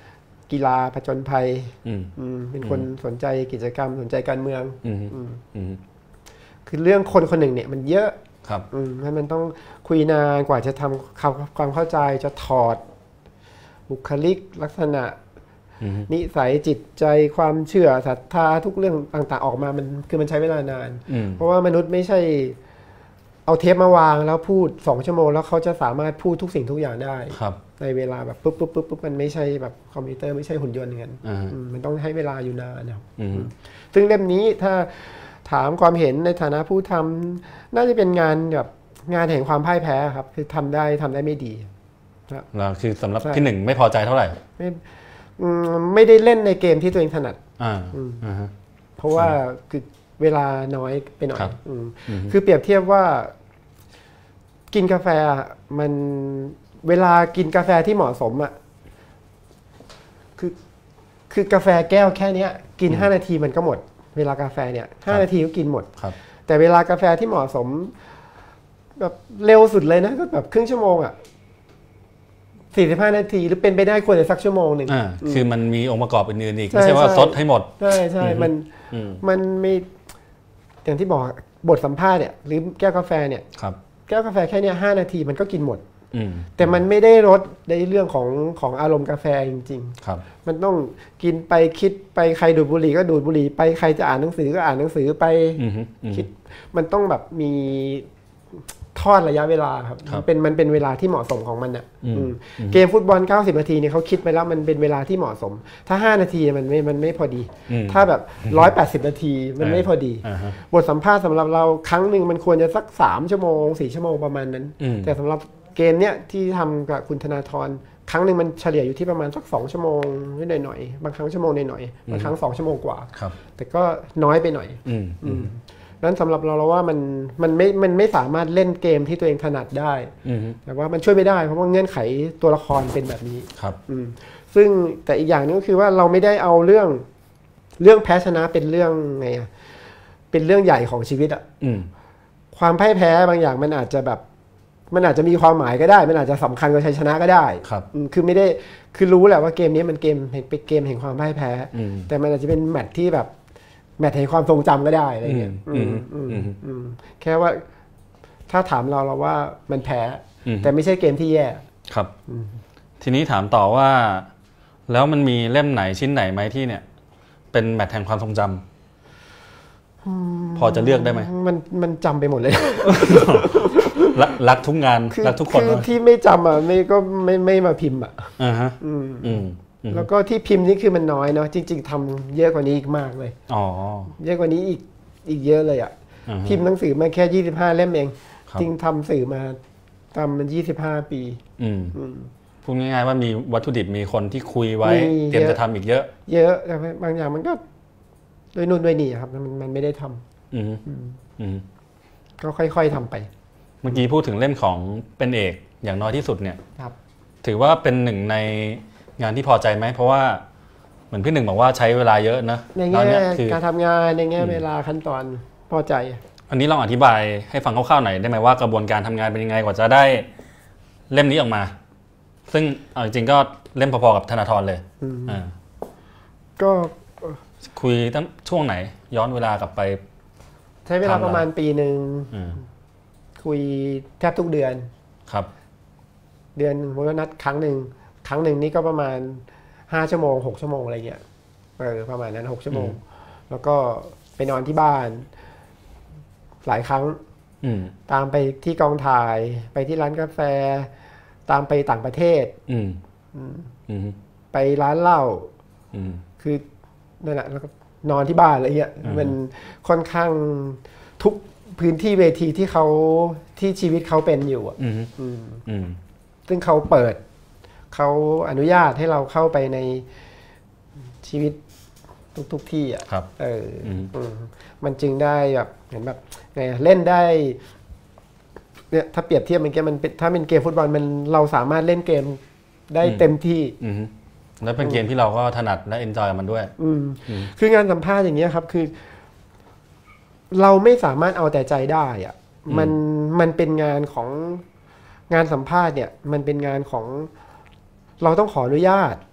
กีฬาผจญภัยอืมอืมเป็นคนสนใจกิจกรรมสนใจการเมืองอืมอืมอืมคือเรื่องคนคนหนึ่งเนี่ยมันเยอะครับอืมแล้วมันต้องคุยนานกว่าจะทำความความเข้าใจจะถอดบุคลิกลักษณะอืมนิสัยจิตใจความเชื่อศรัทธาทุกเรื่องต่างๆออกมามันคือมันใช้เวลานานอืมเพราะว่ามนุษย์ไม่ใช่เอาเทปมาวางแล้วพูดสองชั่วโมงแล้วเขาจะสามารถพูดทุกสิ่งทุกอย่างได้ครับในเวลาแบบปุ๊บปุ๊บปุ๊บปุ๊บมันไม่ใช่แบบคอมพิวเตอร์ไม่ใช่หุ่นยนต์อย่างนั้นอ่าอืมมันต้องให้เวลาอยู่นานนะครับอืมซึ่งเล่มนี้ถ้าถามความเห็นในฐานะผู้ทำน่าจะเป็นงานแบบงานแห่งความพ่ายแพ้ครับคือทำได้ทำได้ไม่ดีแล้วคือสำหรับพี่หนึ่งไม่พอใจเท่าไหร่ไม่อืมไม่ได้เล่นในเกมที่ตัวเองถนัดอ่าอ่าฮะเพราะว่าคือเวลาน้อยไปหน่อยครับอืมอืมคือเปรียบเทียบว่ากินกาแฟมันเวลากินกาแฟที่เหมาะสมอ่ะคือคือกาแฟแก้วแค่เนี้ย กินห้านาทีมันก็หมด เวลากาแฟเนี่ยห้านาทีก็กินหมดครับแต่เวลากาแฟที่เหมาะสม แบบเร็วสุดเลยนะก็แบบครึ่งชั่วโมงอ่ะสี่สิบห้านาทีหรือเป็นไปได้ควรจะสักชั่วโมงหนึ่งอ่าคือมันมีองค์ประกอบอื่นๆอีกใช่ไม่ใช่ว่าใช่ซดให้หมดใช่ใช่มันอืมมันไม่อย่างที่บอกบทสัมภาษณ์เนี่ยหรือแก้วกาแฟเนี่ยครับแก้วกาแฟแค่เนี้ยห้านาทีมันก็กินหมดอืมแต่มันไม่ได้ลดในเรื่องของของอารมณ์กาแฟจริงครับๆ มันต้องกินไปคิดไปใครดูดบุหรี่ก็ดูดบุหรี่ไปใครจะอ่านหนังสือก็อ่านหนังสือไปอืมฮึอืมคิดมันต้องแบบมีทอดระยะเวลาครับครับมันเป็นมันเป็นเวลาที่เหมาะสมของมันอ่ะอืมอืมอืมเกมฟุตบอลเก้าสิบนาทีเนี่ยเขาคิดไปแล้วมันเป็นเวลาที่เหมาะสม ถ้าห้านาทีมันไม่มันไม่พอดีอืมถ้าแบบหนึ่งร้อยแปดสิบนาทีมันไม่พอดีอ่าฮะบทสัมภาษณ์สำหรับเราครั้งหนึ่งมันควรจะสักสามชั่วโมงสี่ชั่วโมงประมาณนั้นอืมแต่สำหรับเกมเนี้ยที่ทำกับคุณธนาธรครั้งหนึ่งมันเฉลี่ยอยู่ที่ประมาณสักสองชั่วโมงนิดหน่อยๆบางครั้งชั่วโมงหน่อยๆบางครั้งสองชั่วโมงกว่าครับแต่ก็น้อยไปหน่อยอืมอืมนั้นสำหรับเราเราว่ามันมันไม่มันไม่สามารถเล่นเกมที่ตัวเองถนัดได้อืมฮึแต่ว่ามันช่วยไม่ได้เพราะว่าเงื่อนไขตัวละครเป็นแบบนี้ครับอืมซึ่งแต่อีกอย่างนึงก็คือว่าเราไม่ได้เอาเรื่องเรื่องแพ้ชนะเป็นเรื่องไงอะเป็นเรื่องใหญ่ของชีวิตอะอืมความพ่ายแพ้บางอย่างมันอาจจะแบบมันอาจจะมีความหมายก็ได้ มันอาจจะสำคัญกว่าชัยชนะก็ได้ครับอืมคือไม่ได้คือรู้แหละว่าเกมนี้มันเกมเป็นเกมแห่งความพ่ายแพ้อืมแต่มันอาจจะเป็นแมตช์ที่แบบแมตช์แห่งความทรงจำก็ได้อะไรเงี้ยอืมอืมอืมอืมแค่ว่าถ้าถามเราเราว่ามันแพ้อืมแต่ไม่ใช่เกมที่แย่ครับ ทีนี้ถามต่อว่า แล้วมันมีเล่มไหนชิ้นไหนไหมที่เนี่ย เป็นแมทแห่งความทรงจำพอจะเลือกได้ไหมมันมันจำไปหมดเลยรักรักทุกงานคือรักทุกคนคือเลยที่ไม่จำอ่ะไม่ก็ไม่ไม่มาพิมพ์อ่ะอ่าฮะอืมอืมอืมแล้วก็ที่พิมพ์นี่คือมันน้อยเนาะจริง ๆทำเยอะกว่านี้อีกมากเลยอ๋อเยอะกว่านี้อีกอีกเยอะเลยอ่ะอ่าฮะพิมพ์หนังสือมาแค่ยี่สิบห้าเล่มเองครับจริงทำสื่อมาทำมันยี่สิบห้าปีอืมอืมพูดง่ายๆว่ามีวัตถุดิบมีคนที่คุยไว้มีเตรียมเยอะจะทำอีกเยอะเยอะแต่บางอย่างมันก็โดยนู่นโดยนี่ครับมันมันไม่ได้ทำอืมอืมก็ค่อยๆทำไปเมื่อกี้พูดถึงเล่มของเป็นเอกอย่างน้อยที่สุดเนี่ยครับถือว่าเป็นหนึ่งในงานที่พอใจไหมเพราะว่าเหมือนพี่หนึ่งบอกว่าใช้เวลาเยอะนะในตอนแง่เนี้ยคือการทำงานในแง่เวลาขั้นตอนพอใจอันนี้ลองอธิบายให้ฟังคร่าวๆหน่อยได้ไหมว่ากระบวนการทำงานเป็นยังไงกว่าจะได้เล่มนี้ออกมา ซึ่งเอาจริงๆก็เล่มพอๆกับธนาธรเลยอืมอ่าก็คุยตั้งช่วงไหน ย้อนเวลากลับไปใช้เวลาประมาณปีหนึ่งอืมคุยแทบทุกเดือนครับเดือนหนึ่งผมก็นัดครั้งหนึ่งครั้งหนึ่งนี่ก็ประมาณห้าชั่วโมงหกชั่วโมงอะไรเงี้ยเออประมาณนั้นหกชั่วโมง แล้วก็ไปนอนที่บ้าน หลายครั้งอืมตามไปที่กองถ่าย ไปที่ร้านกาแฟ ตามไปต่างประเทศอืมอืมไปร้านเหล้าอืมคือนั่นแหละแล้วก็นอนที่บ้านอะไรเงี้ยอืมมันค่อนข้างทุกพื้นที่เวทีที่เขาที่ชีวิตเขาเป็นอยู่อ่ะอืมอืมอืมซึ่งเขาเปิดเขาอนุญาตให้เราเข้าไปในชีวิตทุกๆที่อ่ะครับเอออมอืมมันจึงได้แบบเห็นแบบไงอะเล่นได้เนี่ยถ้าเปรียบเทียบมันเกมมันเป็นถ้าเป็นเกมฟุตบอลมันเราสามารถเล่นเกมได้เต็มที่อืมแล้วเป็นเกมที่เราก็ถนัดและเอนจอยกับมันด้วยอืมอืมคืองานสัมภาษณ์อย่างเงี้ยครับคือ เราไม่สามารถเอาแต่ใจได้อ่ะมันมันเป็นงานของงานสัมภาษณ์เนี่ย มันเป็นงานของเราต้องขออนุญาต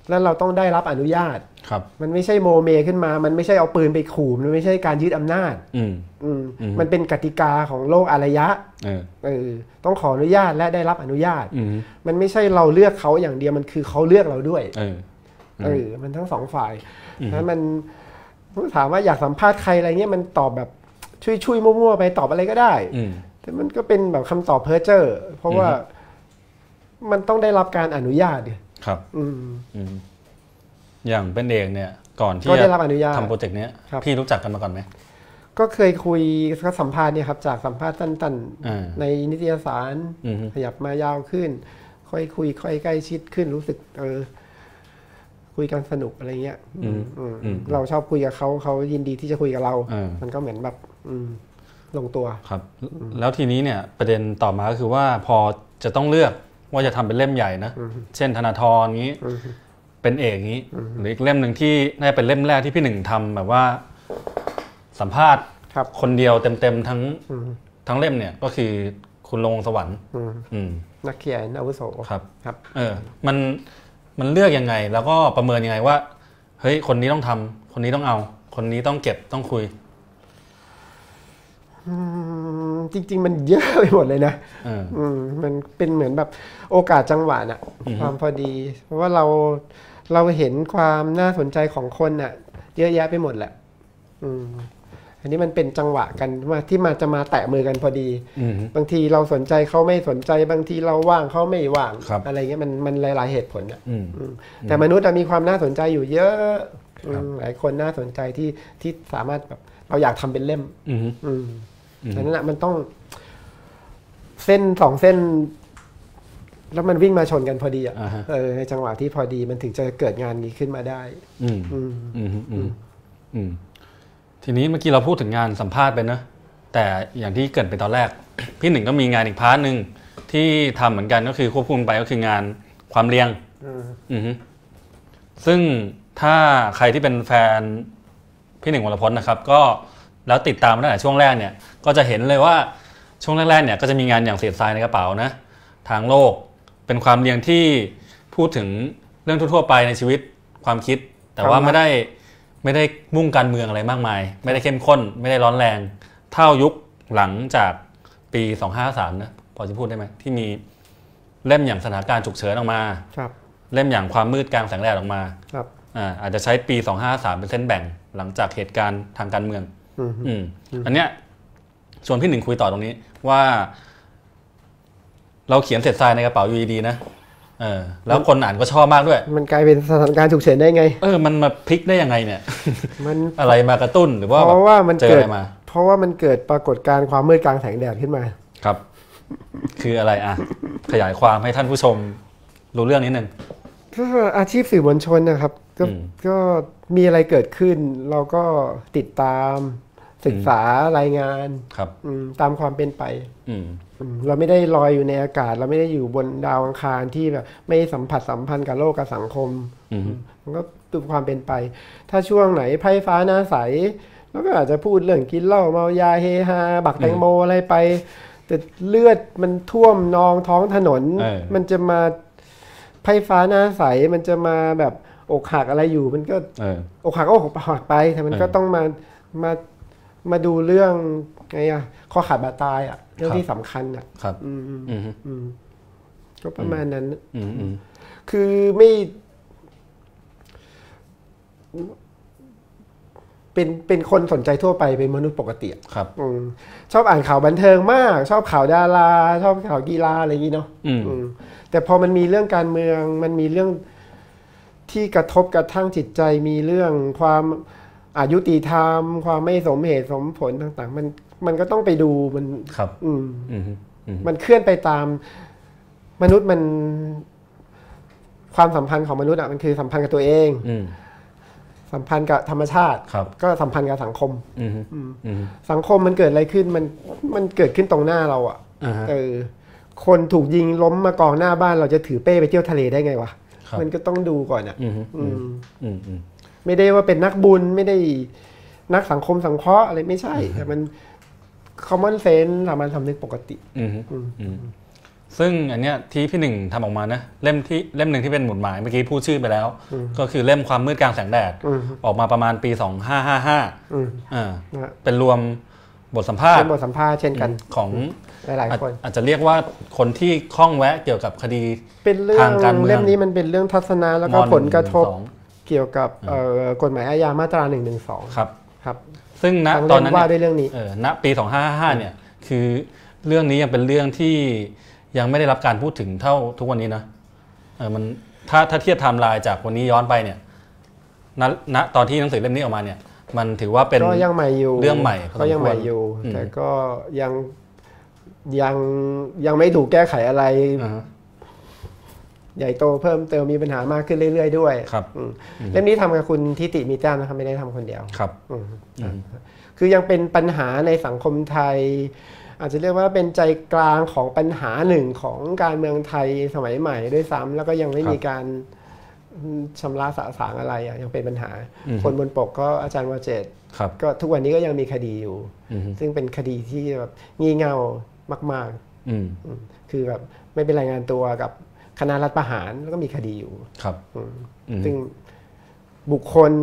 แล้วเราต้องได้รับอนุญาตครับมันไม่ใช่โมเมขึ้นมามันไม่ใช่เอาปืนไปขู่มันไม่ใช่การยึดอำนาจอืมอืมมันเป็นกติกาของโลกอารยะเออเออต้องขออนุญาตและได้รับอนุญาตอืมมันไม่ใช่เราเลือกเขาอย่างเดียวมันคือเขาเลือกเราด้วยเออเออมันทั้งสองฝ่ายแล้วมันถามว่าอยากสัมภาษณ์ใครอะไรเงี้ยมันตอบแบบช่วยๆมั่วๆไปตอบอะไรก็ได้แต่มันก็เป็นแบบคำตอบเพ้อเจ้อเพราะว่ามันต้องได้รับการอนุญาตครับอืมอย่างเป็นเอกเนี่ยก่อนที่จะทำโปรเจกต์นี้พี่รู้จักกันมาก่อนไหมก็เคยคุยก็สัมภาษณ์เนี่ยครับจากสัมภาษณ์สั้นๆในนิตยสารขยับมายาวขึ้นค่อยคุยค่อยใกล้ชิดขึ้นรู้สึกเออคุยกันสนุกอะไรเงี้ยเราชอบคุยกับเขาเขายินดีที่จะคุยกับเรามันก็เหมือนแบบลงตัวครับแล้วทีนี้เนี่ยประเด็นต่อมาก็คือว่าพอจะต้องเลือกว่าจะทำเป็นเล่มใหญ่นะเช่นธนาธรงี้เป็นเอกงี้หรืออีกเล่มหนึ่งที่น่าจะเป็นเล่มแรกที่พี่หนึ่งทำแบบว่าสัมภาษณ์คนเดียวเต็มๆทั้งทั้งเล่มเนี่ยก็คือคุณลงสวรรค์นักเขียนอาวุโสครับครับเออมันมันเลือกยังไงแล้วก็ประเมินยังไงว่าเฮ้ยคนนี้ต้องทำคนนี้ต้องเอาคนนี้ต้องเก็บต้องคุยจริงๆมันเยอะไปหมดเลยนะมันเป็นเหมือนแบบโอกาสจังหวะน่ะความพอดีเพราะว่าเราเราเห็นความน่าสนใจของคนน่ะเยอะแยะไปหมดแหละอันนี้มันเป็นจังหวะกันว่าที่มาจะมาแตะมือกันพอดีบางทีเราสนใจเขาไม่สนใจบางทีเราว่างเขาไม่ว่างอะไรเงี้ยมันมันหลายๆเหตุผลอ่ะแต่มนุษย์มีความน่าสนใจอยู่เยอะหลายคนน่าสนใจที่ที่สามารถแบบเราอยากทำเป็นเล่มฉะนั้นมันต้องเส้นสองเส้นแล้วมันวิ่งมาชนกันพอดีอ่ะเออในจังหวะที่พอดีมันถึงจะเกิดงานนี้ขึ้นมาได้อืมอืมอืมอืมอืมทีนี้เมื่อกี้เราพูดถึงงานสัมภาษณ์ไปนะแต่อย่างที่เกิดไปตอนแรกพี่หนึ่งก็มีงานอีกพาร์ทนึงที่ทำเหมือนกันก็คือควบคู่ไปก็คืองานความเรียงอืมซึ่งถ้าใครที่เป็นแฟนพี่หนึ่งวรพจน์นะครับก็แล้วติดตามตั้งแต่ช่วงแรกเนี่ยก็จะเห็นเลยว่าช่วงแรกๆเนี่ยก็จะมีงานอย่างเศษทรายในกระเป๋านะทางโลกเป็นความเรียงที่พูดถึงเรื่องทั่วๆไปในชีวิตความคิดแต่ว่าไม่ได้ไม่ได้มุ่งการเมืองอะไรมากมายไม่ได้เข้มข้นไม่ได้ร้อนแรงเท่ายุคหลังจากปีสองพันห้าร้อยห้าสิบสามนะพอจะพูดได้ไหมที่มีเล่มอย่างสถานการณ์ฉุกเฉินออกมาเล่มอย่างความมืดกลางแสงแดดออกมาอ่าอาจจะใช้ปีสองพันห้าร้อยห้าสิบสามเป็นเส้นแบ่งหลังจากเหตุการณ์ทางการเมืองอืมอันเนี้ยชวนพี่หนึ่งคุยต่อตรงนี้ว่าเราเขียนเศษทรายในกระเป๋าอยู่ดีๆนะเออแล้วคนอ่านก็ชอบมากด้วยมันกลายเป็นสถานการณ์ฉุกเฉินได้ไงเออมันมาพลิกได้ยังไงเนี่ยมันอะไรมากระตุ้นหรือว่าเพราะว่ามันเกิดมาเพราะว่ามันเกิดปรากฏการณ์ความมืดกลางแสงแดดขึ้นมาครับคืออะไรอ่ะขยายความให้ท่านผู้ชมรู้เรื่องนิดนึงก็อาชีพสื่อมวลชนนะครับก็ก็มีอะไรเกิดขึ้นเราก็ติดตามศึกษารายงานตามความเป็นไปเราไม่ได้ลอยอยู่ในอากาศเราไม่ได้อยู่บนดาวอังคารที่แบบไม่สัมผัสสัมพันธ์กับโลกกับสังคมมันก็ดูความเป็นไปถ้าช่วงไหนไพร่ฟ้าหน้าใสเราก็อาจจะพูดเรื่องกินเหล้าเมายาเฮฮาบักแตงโมอะไรไปแต่เลือดมันท่วมนองท้องถนนมันจะมาไพร่ฟ้าหน้าใสมันจะมาแบบอกหักอะไรอยู่มันก็อกหักก็อกหักไปแต่มันก็ต้องมามามาดูเรื่องไงอะข้อขาดบาดตายอะเรื่องที่สำคัญอะครับก็ประมาณนั้นคือไม่เป็นเป็นคนสนใจทั่วไปเป็นมนุษย์ปกติครับชอบอ่านข่าวบันเทิงมากชอบข่าวดาราชอบข่าวกีฬาอะไรอย่างนี้เนาะแต่พอมันมีเรื่องการเมืองมันมีเรื่องที่กระทบกระทั่งจิตใจมีเรื่องความอายุติธรรมความไม่สมเหตุสมผลต่างๆมันมันก็ต้องไปดูมันครับอืมมันเคลื่อนไปตามมนุษย์มันความสัมพันธ์ของมนุษย์อ่ะมันคือสัมพันธ์กับตัวเองสัมพันธ์กับธรรมชาติก็สัมพันธ์กับสังคมสังคมมันเกิดอะไรขึ้นมันมันเกิดขึ้นตรงหน้าเราอ่ะเออคนถูกยิงล้มมากองหน้าบ้านเราจะถือเป้ไปเที่ยวทะเลได้ไงวะมันก็ต้องดูก่อนอ่ะไม่ได้ว่าเป็นนักบุญไม่ได้นักสังคมสังเคราะห์อะไรไม่ใช่แต่มัน common sense สามัญสำนึกปกติซึ่งอันเนี้ยที่พี่หนึ่งทำออกมานะเล่มที่เล่มหนึ่งที่เป็นหมุดหมายเมื่อกี้พูดชื่อไปแล้วก็คือเล่มความมืดกลางแสงแดดออกมาประมาณปีสองพันห้าร้อยห้าสิบห้าอ่าเป็นรวมบทสัมภาษณ์เป็นบทสัมภาษณ์เช่นกันของหลายๆคนอาจจะเรียกว่าคนที่คล่องแวะเกี่ยวกับคดีเป็นเรื่องเล่มนี้มันเป็นเรื่องทัศนะแล้วก็ผลกระทบเกี่ยวกับกฎหมายอาญามาตราหนึ่งหนึ่งสองครับครับซึ่งณตอนนั้นว่าด้วยเรื่องนี้เออณปีสองพันห้าร้อยห้าสิบห้าเนี่ยคือเรื่องนี้ยังเป็นเรื่องที่ยังไม่ได้รับการพูดถึงเท่าทุกวันนี้นะเออมันถ้าถ้าเทียบไทม์ไลน์จากวันนี้ย้อนไปเนี่ยณณตอนที่หนังสือเล่มนี้ออกมาเนี่ยมันถือว่าเป็นก็ยังใหม่อยู่เรื่องใหม่ก็ยังใหม่อยู่แต่ก็ยังยังยังไม่ถูกแก้ไขอะไรใหญ่โตเพิ่มเติมมีปัญหามากขึ้นเรื่อยๆด้วยครับเล่มนี้ทำกับคุณทิติมีแต้มนะครับไม่ได้ทำคนเดียวครับคือยังเป็นปัญหาในสังคมไทยอาจจะเรียกว่าเป็นใจกลางของปัญหาหนึ่งของการเมืองไทยสมัยใหม่ด้วยซ้ำแล้วก็ยังไม่มีการชำระสะสางอะไรยังเป็นปัญหาคนบนปกก็อาจารย์วเจตก็ทุกวันนี้ก็ยังมีคดีอยู่ซึ่งเป็นคดีที่แบบงี่เง่ามากๆคือแบบไม่เป็นรายงานตัวกับคณะรัฐประหารแล้วก็มีคดีอยู่ครับซึ่งบุคคล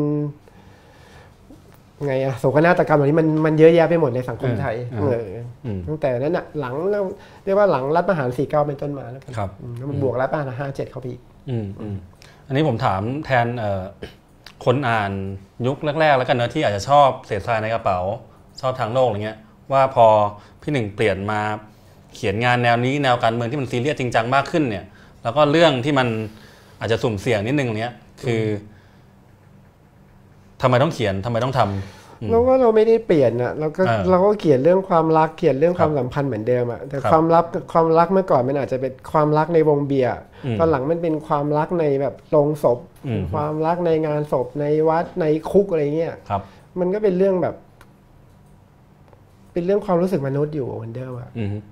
ไงอะโศกนาฏกรรมเหล่านี้มันมันเยอะแยะไปหมดในสังคมไทยตั้งแต่นั้นอะหลังเรียกว่าหลังรัฐประหารสี่สิบเก้าเป็นต้นมาแล้วครับมันบวกรัฐประหารห้าสิบเจ็ดเข้าไปอีกอันนี้ผมถามแทนคนอ่านยุคแรกๆแล้วกันเนอะที่อาจจะชอบเศษทรายในกระเป๋าชอบทางโลกอะไรเงี้ยว่าพอพี่หนึ่งเปลี่ยนมาเขียนงานแนวนี้แนวการเมืองที่มันซีเรียสจริงจังมากขึ้นเนี่ยแล้วก็เรื่องที่มันอาจจะสุ่มเสี่ยงนิดนึงเนี้ยคือทำไมต้องเขียนทำไมต้องทำเราก็เราไม่ได้เปลี่ยนอ่ะเราก็เราก็เขียนเรื่องความรักเขียนเรื่องความสัมพันธ์เหมือนเดิมอ่ะแต่ความรักความรักเมื่อก่อนมันอาจจะเป็นความรักในวงเบียร์ตอนหลังมันเป็นความรักในแบบโรงศพความรักในงานศพในวัดในคุกอะไรเงี้ยมันก็เป็นเรื่องแบบเป็นเรื่องความรู้สึกมนุษย์อยู่เหมือนเดิมอ่ะ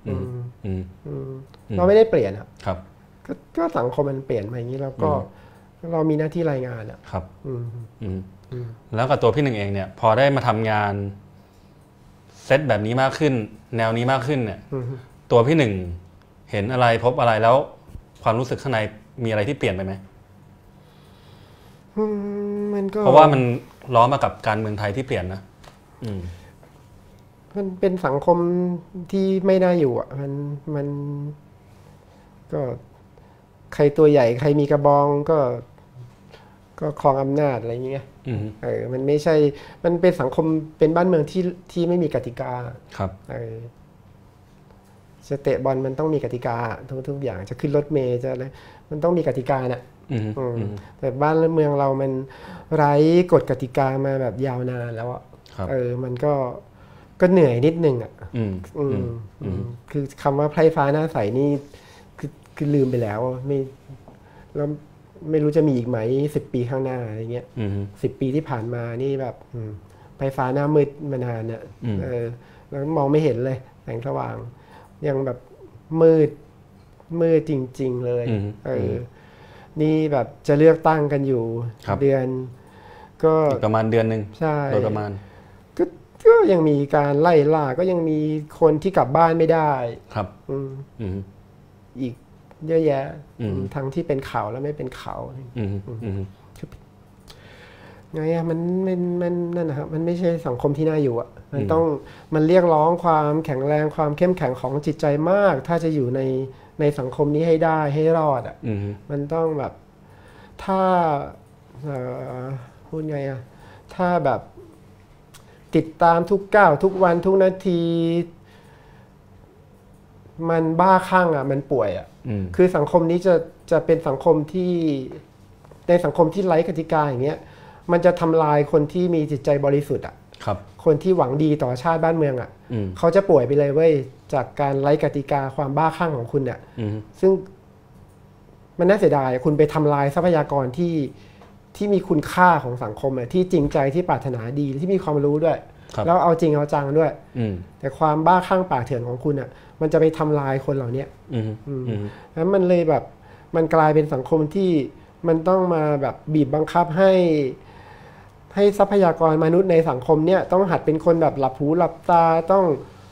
เราไม่ได้เปลี่ยนอ่ะก็สังคมมันเปลี่ยนมาอย่างนี้แล้วก็เรามีหน้าที่รายงานอ่ะครับแล้วกับตัวพี่หนึ่งเองเนี่ยพอได้มาทำงานเซตแบบนี้มากขึ้นแนวนี้มากขึ้นเนี่ยตัวพี่หนึ่งเห็นอะไรพบอะไรแล้วความรู้สึกข้างในมีอะไรที่เปลี่ยนไปไหมมันก็เพราะว่ามันล้อมากับการเมืองไทยที่เปลี่ยนนะมันเป็นสังคมที่ไม่น่าอยู่อ่ะมันมันก็ใครตัวใหญ่ใครมีกระบองก็ก็ครองอำนาจอะไรอย่างเงี้ยเออมันไม่ใช่มันเป็นสังคมเป็นบ้านเมืองที่ที่ไม่มีกติกาครับเออจะเตะบอลมันต้องมีกติกาทุกทุกอย่างจะขึ้นรถเมล์จะอะไรมันต้องมีกติกาน่ะแต่บ้านเมืองเรามันไร้กฎกติกามาแบบยาวนานแล้วอ่ะเออมันก็ก็เหนื่อยนิดนึงอ่ะคือคำว่าไพร่ฟ้าหน้าใสนี่คือคือลืมไปแล้วไม่แล้วไม่รู้จะมีอีกไหมสิบปีข้างหน้าอะไรเงี้ยสิบปีที่ผ่านมานี่แบบไฟฟ้าหน้ามืดมานานเนี่ยเออแล้วมองไม่เห็นเลยแสงสว่างยังแบบมืดมืดจริงๆเลยเออนี่แบบจะเลือกตั้งกันอยู่เดือนก็ประมาณเดือนนึงใช่โดยประมาณก็ก็ยังมีการไล่ล่าก็ยังมีคนที่กลับบ้านไม่ได้ครับอีกเยอะแยะทั้งที่เป็นข่าวและไม่เป็นข่าวไงอะมันมันมันนั่นนะครับมันไม่ใช่สังคมที่น่าอยู่อ่ะมันต้องมันเรียกร้องความแข็งแรงความเข้มแข็งของจิตใจมากถ้าจะอยู่ในในสังคมนี้ให้ได้ให้รอดอ่ะมันต้องแบบถ้าพูดไงอ่ะถ้าแบบติดตามทุกก้าวทุกวันทุกนาทีมันบ้าคลั่งอ่ะมันป่วยอ่ะคือสังคมนี้จะจะเป็นสังคมที่ในสังคมที่ไร้กติกาอย่างเงี้ยมันจะทำลายคนที่มีจิตใจบริสุทธิ์อ่ะคนที่หวังดีต่อชาติบ้านเมืองอ่ะเขาจะป่วยไปเลยเว้ยจากการไร้กติกาความบ้าคลั่งของคุณเนี่ยซึ่งมันน่าเสียดายคุณไปทำลายทรัพยากรที่ที่มีคุณค่าของสังคมอ่ะที่จริงใจที่ปรารถนาดีที่มีความรู้ด้วยแล้วเอาจริงเอาจังด้วยแต่ความบ้าคลั่งป่าเถื่อนของคุณอ่ะมันจะไปทำลายคนเหล่านี้แล้วมันเลยแบบมันกลายเป็นสังคมที่มันต้องมาแบบบีบบังคับให้ให้ทรัพยากรมนุษย์ในสังคมเนี่ยต้องหัดเป็นคนแบบหลับหูหลับตาต้อง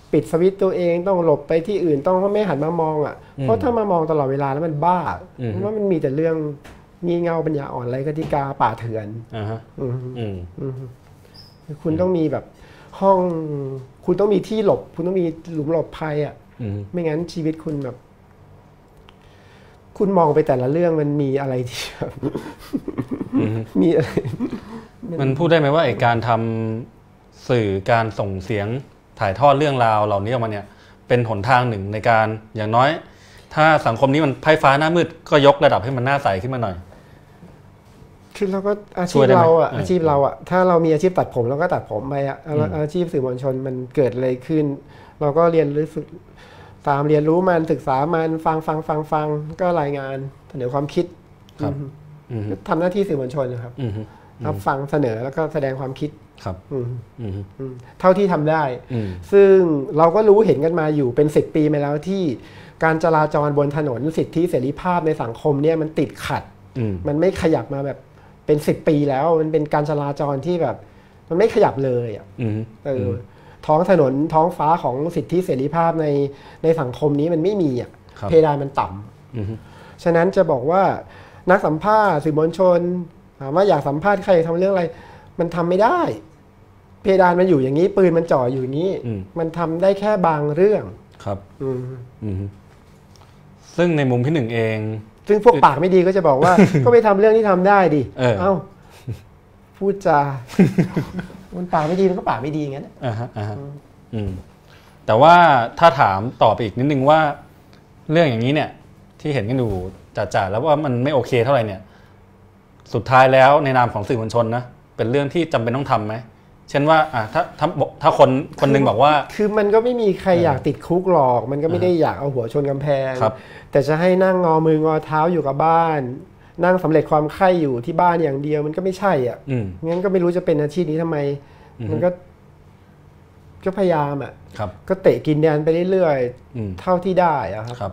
ปิดสวิตช์ตัวเองต้องหลบไปที่อื่นต้องไม่หันมามองอ่ะเพราะถ้ามามองตลอดเวลาแล้วมันบ้าเพราะว่ามันมีแต่เรื่องงี่เง่าปัญญาอ่อนไรกติกาป่าเถื่อนอ่าฮะอืมคุณต้องมีแบบห้องคุณต้องมีที่หลบคุณต้องมีหลุมหลบภัยอ่ะไม่งั้นชีวิตคุณแบบคุณมองไปแต่ละเรื่องมันมีอะไรที่แบบมีอะไรมันพูดได้ไหมว่าไอ้การทำสื่อการส่งเสียงถ่ายทอดเรื่องราวเหล่านี้ออกมาเนี่ยเป็นหนทางหนึ่งในการอย่างน้อยถ้าสังคมนี้มันไพ่ฟ้าหน้ามืดก็ยกระดับให้มันหน้าใสขึ้นมาหน่อยคือเราก็อาชีพเราอ่ะอาชีพเราอ่ะถ้าเรามีอาชีพตัดผมเราก็ตัดผมไปอ่ะอาชีพสื่อมวลชนมันเกิดอะไรขึ้นเราก็เรียนรู้สึกตามเรียนรู้มันศึกษามันฟังฟังฟังฟังก็รายงานเสนอความคิดทำหน้าที่สื่อมวลชนนะครับรับฟังเสนอแล้วก็แสดงความคิดครับเท่าที่ทำได้ซึ่งเราก็รู้เห็นกันมาอยู่เป็นสิบปีมาแล้วที่การจราจรบนถนนสิทธิเสรีภาพในสังคมเนี่ยมันติดขัดมันไม่ขยับมาแบบเป็นสิบปีแล้วมันเป็นการจราจรที่แบบมันไม่ขยับเลยอ่ะเออท้องถนนท้องฟ้าของสิทธิเสรีภาพในในสังคมนี้มันไม่มีอ่ะเพดานมันต่ำฉะนั้นจะบอกว่านักสัมภาษณ์สื่อมวลชนถามว่าอยากสัมภาษณ์ใครทำเรื่องอะไรมันทำไม่ได้เพดานมันอยู่อย่างนี้ปืนมันจ่ออยู่อย่างนี้มันทำได้แค่บางเรื่องครับซึ่งในมุมพี่หนึ่งเองซึ่งพวกปากไม่ดีก็จะบอกว่าก็ไปทำเรื่องที่ทำได้ดิเอ้าพูดจามันปากไม่ดีมันก็ปากไม่ดีงั้นอ่าฮะอ่าฮะอืมแต่ว่าถ้าถามต่อไปอีกนิดนึงว่าเรื่องอย่างนี้เนี่ยที่เห็นกันอยู่จ่าๆแล้วว่ามันไม่โอเคเท่าไหร่เนี่ยสุดท้ายแล้วในนามของสื่อมวลชนนะเป็นเรื่องที่จำเป็นต้องทำไหมเช่นว่าอ่ะถ้าถ้าถ้าคนคนนึงบอกว่าคือมันก็ไม่มีใครอยากติดคุกหรอกมันก็ไม่ได้อยากเอาหัวชนกำแพงแต่จะให้นั่งงอมืองอเท้าอยู่กับบ้านนั่งสำเร็จความใคร่อยู่ที่บ้านอย่างเดียวมันก็ไม่ใช่อ่ะงั้นก็ไม่รู้จะเป็นอาชีพนี้ทำไมมันก็ก็พยายามอ่ะก็เตะกินแดนไปเรื่อยๆเท่าที่ได้อ่ะครับ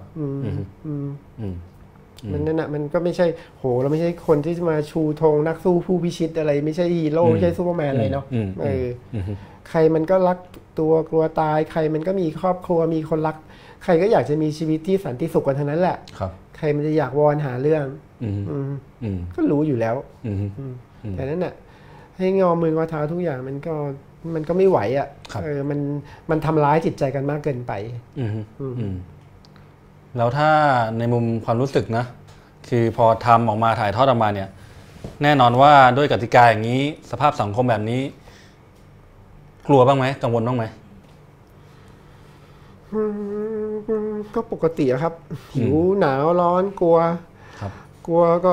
มันนั่นแหะมันก็ไม่ใช่โหเราไม่ใช่คนที่จะมาชูธงนักสู้ผู้พิชิตอะไรไม่ใช่ฮีโร่ไม่ใช่ซูเปอร์แมนอะไรเนาะเออใครมันก็รักตัวกลัวตายใครมันก็มีครอบครัวมีคนรักใครก็อยากจะมีชีวิตที่สันติสุขกันทั้งนั้นแหละใครมันจะอยากวอนหาเรื่องก็รู้อยู่แล้วแต่นั่นแหละให้งอมืองอเท้าทุกอย่างมันก็มันก็ไม่ไหวอ่ะเออมันมันทำร้ายจิตใจกันมากเกินไปแล้วถ้าในมุมความรู้สึกนะคือพอทำออกมาถ่ายทอดออกมาเนี่ยแน่นอนว่าด้วยกติกาอย่างนี้สภาพสังคมแบบนี้กลัวบ้างไหมกังวลบ้างไหมก็ปกติครับหิวหนาวร้อนกลัวกลัวก็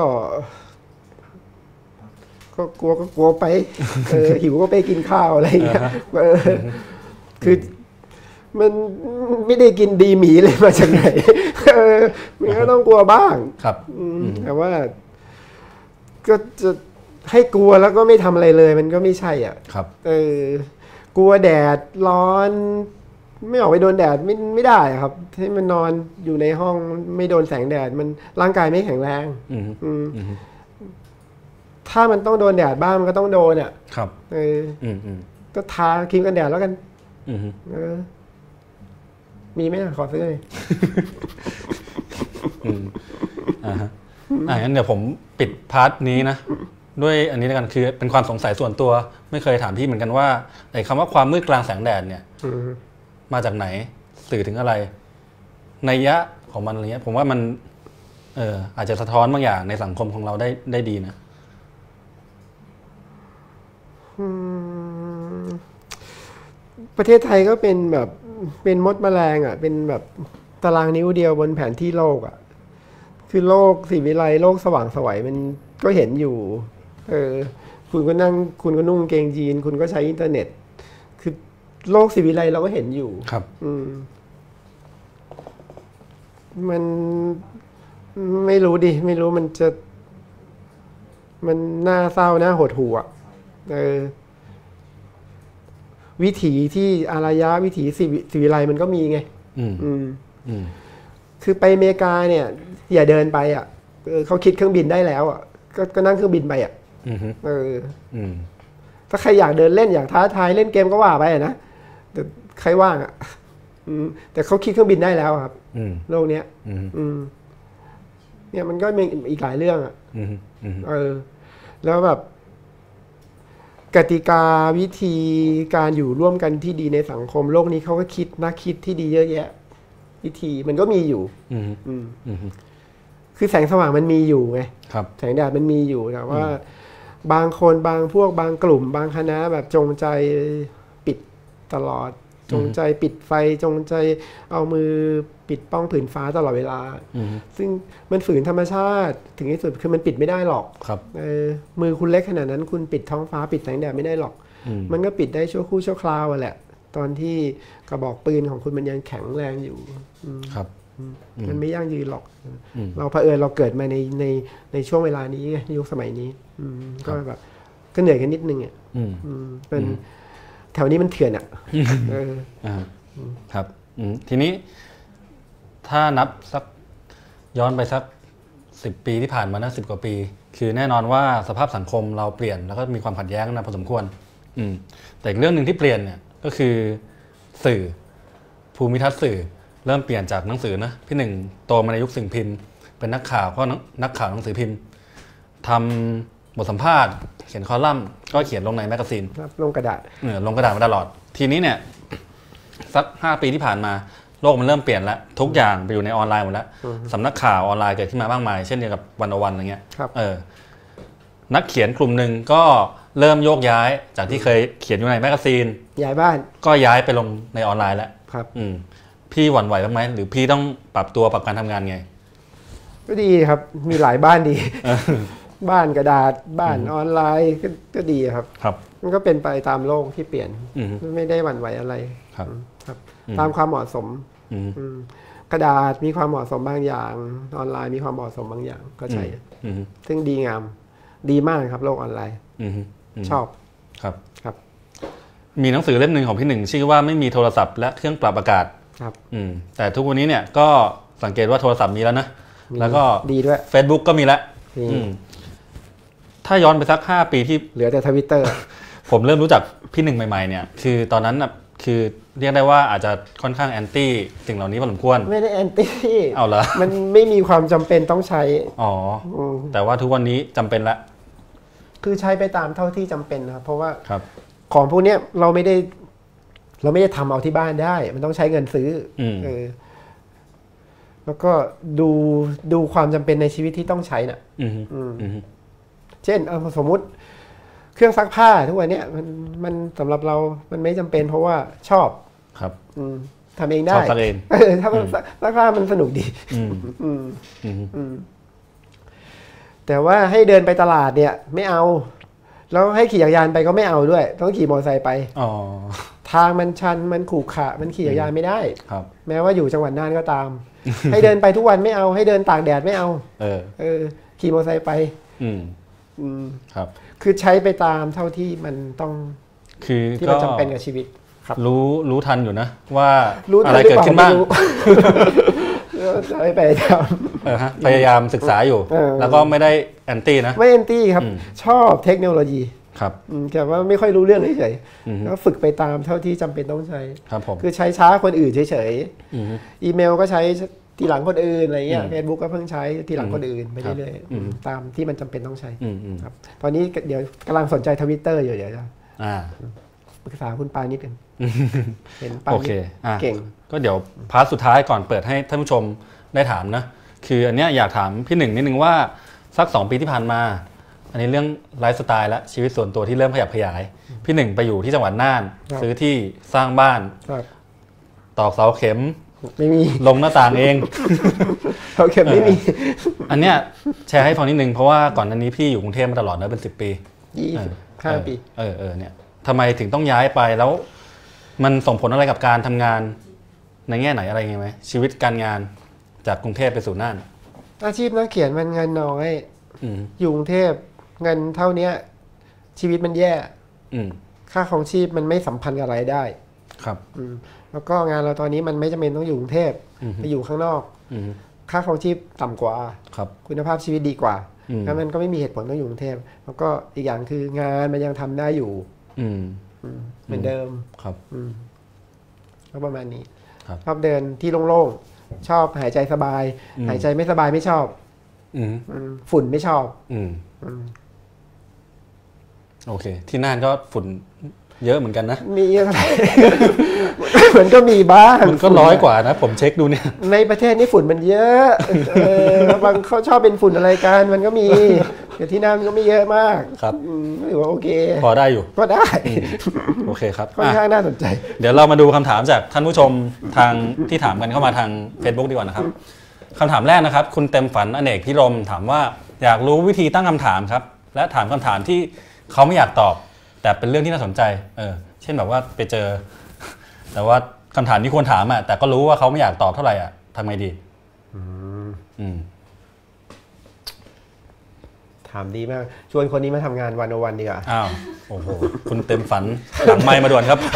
ก็กลัวก็กลัวไปเออหิวก็ไปกินข้าวอะไรอย่างเงี้ยเออคือมันไม่ได้กินดีหมีเลยมาจากไหนเออมันก็ต้องกลัวบ้างครับแต่ว่าก็จะให้กลัวแล้วก็ไม่ทำอะไรเลยมันก็ไม่ใช่อ่ะครับเออกลัวแดดร้อนไม่ออกไปโดนแดดไม่ไม่ได้ครับให้มันนอนอยู่ในห้องไม่โดนแสงแดดมันร่างกายไม่แข็งแรงถ้ามันต้องโดนแดดบ้างมันก็ต้องโดนอ่ะครับเออก็ทาครีมกันแดดแล้วกันเออมีไหมขอซื้อเลยอ่าฮะอ่างั้นเดี๋ยวผมปิดพาร์ทนี้นะด้วยอันนี้แล้วกันคือเป็นความสงสัยส่วนตัวไม่เคยถามพี่เหมือนกันว่าไอ้คำว่าความมืดกลางแสงแดดเนี่ยมาจากไหนสื่อถึงอะไรนัยยะของมันอะไรเงี้ยผมว่ามันเอออาจจะสะท้อนบางอย่างในสังคมของเราได้ได้ดีนะประเทศไทยก็เป็นแบบเป็นมดแมลงอ่ะเป็นแบบตารางนิ้วเดียวบนแผนที่โลกอ่ะคือโลกศิวิไลโลกสว่างไสวมันก็เห็นอยู่เออคุณก็นั่งคุณก็นุ่งเกงยีนคุณก็ใช้อินเทอร์เน็ตคือโลกศิวิไลเราก็เห็นอยู่ครับอืมมันไม่รู้ดิไม่รู้มันจะมันน่าเศร้าน่าหดหู่อ่ะเออวิถีที่อารยะวิถีศิวิไลมันก็มีไงอืมอืมคือไปอเมริกาเนี่ยอย่าเดินไปอ่ะเขาคิดเครื่องบินได้แล้วอ่ะก็ก็นั่งเครื่องบินไปอ่ะเออถ้าใครอยากเดินเล่นอยากท้าทายเล่นเกมก็ว่าไปนะแต่ใครว่างอ่ะแต่เขาคิดเครื่องบินได้แล้วครับอืมโลกเนี้ยอืมอืมเนี่ยมันก็มีอีกหลายเรื่องอ่ะอืมอืมเออ แล้วแบบกติกาวิธีการอยู่ร่วมกันที่ดีในสังคมโลกนี้เขาก็คิดนักคิดที่ดีเยอะแยะ วิธีมันก็มีอยู่อืมอืมอืมคือแสงสว่างมันมีอยู่ไงครับแสงแดดมันมีอยู่แต่ว่าบางคนบางพวกบางกลุ่ม บางคณะแบบจงใจปิดตลอด จงใจปิดไฟจงใจเอามือปิดป้องผืนฟ้าตลอดเวลา ซึ่งมันฝืนธรรมชาติถึงที่สุดคือมันปิดไม่ได้หรอกครับเออมือคุณเล็กขนาดนั้นคุณปิดท้องฟ้าปิดแสงแดดไม่ได้หรอก มันก็ปิดได้ชั่วครู่ชั่วคราวแหละ ตอนที่กระบอกปืนของคุณมันยังแข็งแรงอยู่ครับมันไม่ยั่งยืนหรอก เราเผอิญเราเกิดมาในในในช่วงเวลานี้ในยุคสมัยนี้ก็แบบก็เหนื่อยกันนิดนึงอ่ะเป็นแถวนี้มันเถื่อนอ่ะครับทีนี้ถ้านับสักย้อนไปสักสิบปีที่ผ่านมานะสิบกว่าปีคือแน่นอนว่าสภาพสังคมเราเปลี่ยนแล้วก็มีความขัดแย้งนะพอสมควรแต่อีกเรื่องหนึ่งที่เปลี่ยนเนี่ยก็คือสื่อภูมิทัศน์สื่อเริ่มเปลี่ยนจากหนังสือนะพี่หนึ่งโตมาในยุคสิ่งพิมพ์เป็นนักข่าวก็นักข่าวหนังสือพิมพ์ทำบทสัมภาษณ์เขียนคอลัมน์ก็เขียนลงในแมกกาซีนลงกระดาษเออลงกระดาษมาตลอดทีนี้เนี่ยสักห้าปีที่ผ่านมาโลกมันเริ่มเปลี่ยนแล้วทุกอย่างไปอยู่ในออนไลน์หมดแล้วสำนักข่าวออนไลน์เกิดขึ้นมาบ้างมายเช่นเดียวกับวันอวันอะไรเงี้ยเออนักเขียนกลุ่มหนึ่งก็เริ่มโยกย้ายจากที่เคยเขียนอยู่ในแมกกาซีนย้ายบ้านก็ย้ายไปลงในออนไลน์แล้วครับอืมพี่หวั่นไหวบ้างไหมหรือพี่ต้องปรับตัวปรับการทำงานไงก็ดีครับมีหลายบ้านดีบ้านกระดาษบ้านออนไลน์ก็ก็ดีครับครับมันก็เป็นไปตามโลกที่เปลี่ยนไม่ได้หวั่นไหวอะไรครับครับตามความเหมาะสมกระดาษมีความเหมาะสมบางอย่างออนไลน์มีความเหมาะสมบางอย่างก็ใช่ซึ่งดีงามดีมากครับโลกออนไลน์ชอบครับครับมีหนังสือเล่มหนึ่งของพี่หนึ่งชื่อว่าไม่มีโทรศัพท์และเครื่องปรับอากาศครับแต่ทุกวันนี้เนี่ยก็สังเกตว่าโทรศัพท์มีแล้วนะแล้วก็ดีด้วย Facebook ก็มีแล้วถ้าย้อนไปสักห้าปีที่เหลือแต่ Twitter ผมเริ่มรู้จักพี่หนึ่งใหม่ๆเนี่ยคือตอนนั้นน่ะคือเรียกได้ว่าอาจจะค่อนข้างแอนตี้สิ่งเหล่านี้พอสมควรไม่ได้แอนตี้เอาเหรอมันไม่มีความจำเป็นต้องใช้อ๋อแต่ว่าทุกวันนี้จำเป็นละคือใช้ไปตามเท่าที่จำเป็นครับเพราะว่าครับของพวกนี้เราไม่ได้เราไม่ได้ทำเอาที่บ้านได้มันต้องใช้เงินซื้อเออแล้วก็ดูดูความจำเป็นในชีวิตที่ต้องใช้น่ะเช่นเอาสมมุติเครื่องซักผ้าทุกวันนี้มันมันสำหรับเรามันไม่จำเป็นเพราะว่าชอบครับทำเองได้ชอบซักเองถ้ามันซักผ้ามันสนุกดีแต่ว่าให้เดินไปตลาดเนี่ยไม่เอาแล้วให้ขี่จักรยานไปก็ไม่เอาด้วยต้องขี่มอเตอร์ไซค์ไปทางมันชันมันขรุขระมันขี่จักรยานไม่ได้แม้ว่าอยู่จังหวัดน่านก็ตามให้เดินไปทุกวันไม่เอาให้เดินตากแดดไม่เอาเออเออขี่มอเตอร์ไซค์ไปอืมอืมครับคือใช้ไปตามเท่าที่มันต้องคือที่มันจำเป็นกับชีวิตครับรู้รู้ทันอยู่นะว่าอะไรเกิดขึ้นบ้างพยายามพยายามศึกษาอยู่แล้วก็ไม่ได้แอนตี้นะไม่แอนตี้ครับชอบเทคโนโลยีครับแต่ว่าไม่ค่อยรู้เรื่องเฉยๆแล้วฝึกไปตามเท่าที่จำเป็นต้องใช้ครับผมคือใช้ช้าคนอื่นเฉยๆอีเมลก็ใช้ทีหลังคนอื่นอะไรเงี้ย Facebook ก็เพิ่งใช้ทีหลังคนอื่นไปเรื่อยๆตามที่มันจำเป็นต้องใช้ครับตอนนี้เดี๋ยวกำลังสนใจ Twitter อยู่เดี๋ยวจะปรึกษาคุณปานิดกันเห็นปานิดเก่งก็เดี๋ยวพาร์ทสุดท้ายก่อนเปิดให้ท่านผู้ชมได้ถามนะคืออันเนี้ยอยากถามพี่หนึ่งนิดนึงว่าสักสองปีที่ผ่านมาอันนี้เรื่องไลฟ์สไตล์และชีวิตส่วนตัวที่เริ่มขยับขยายพี่หนึ่งไปอยู่ที่จังหวัดน่านซื้อที่สร้างบ้านตอกเสาเข็มไม่มีลงหน้าต่างเองเสาเข็มไม่มีอันเนี้ยแชร์ให้ฟังนิดนึงเพราะว่าก่อนหน้านี้พี่อยู่กรุงเทพมาตลอดนะเป็นสิบปียี่สิบห้าปีเออเออเนี่ยทำไมถึงต้องย้ายไปแล้วมันส่งผลอะไรกับการทำงานในแง่ไหนอะไรไงไหมชีวิตการงานจากกรุงเทพไปสู่น่านอาชีพนักเขียนมันเงินน้อยอยู่กรุงเทพเงินเท่านี้ชีวิตมันแย่ค่าของชีพมันไม่สัมพันธ์กับรายได้ครับแล้วก็งานเราตอนนี้มันไม่จำเป็นต้องอยู่กรุงเทพไปอยู่ข้างนอกค่าของชีพต่ำกว่าคุณภาพชีวิตดีกว่าแล้วมันก็ไม่มีเหตุผลต้องอยู่กรุงเทพแล้วก็อีกอย่างคืองานมันยังทำได้อยู่เหมือนเดิมครับก็ประมาณนี้ชอบเดินที่โล่งๆชอบหายใจสบายหายใจไม่สบายไม่ชอบฝุ่นไม่ชอบโอเคที่น่านก็ฝุ่นเยอะเหมือนกันนะมีอะไรเหมือนก็มีบ้างมันก็ร้อยกว่านะผมเช็คดูเนี่ยในประเทศนี้ฝุ่นมันเยอะบางเขาชอบเป็นฝุ่นอะไรกันมันก็มีแต่ที่นั่นก็ไม่เยอะมากครับถือว่าโอเคพอได้อยู่ก็ได้โอเคครับค่อนข้างน่าสนใจเดี๋ยวเรามาดูคำถามจากท่านผู้ชมทางที่ถามกันเข้ามาทาง Facebook ดีกว่านะครับคำถามแรกนะครับคุณเต็มฝันอเนกพิรมถามว่าอยากรู้วิธีตั้งคำถามครับและถามคำถามที่เขาไม่อยากตอบแต่เป็นเรื่องที่น่าสนใจเออเช่นแบบว่าไปเจอแต่ว่าคำถามที่ควรถามอ่ะแต่ก็รู้ว่าเขาไม่อยากตอบเท่าไหร่อ่ะทำไงดีอืมอืมถามดีมากชวนคนนี้มาทำงานวันโอวันดีกว่าอ้าวโอ้โหคุณเต็มฝันหลังไมค์มาด่วนครับ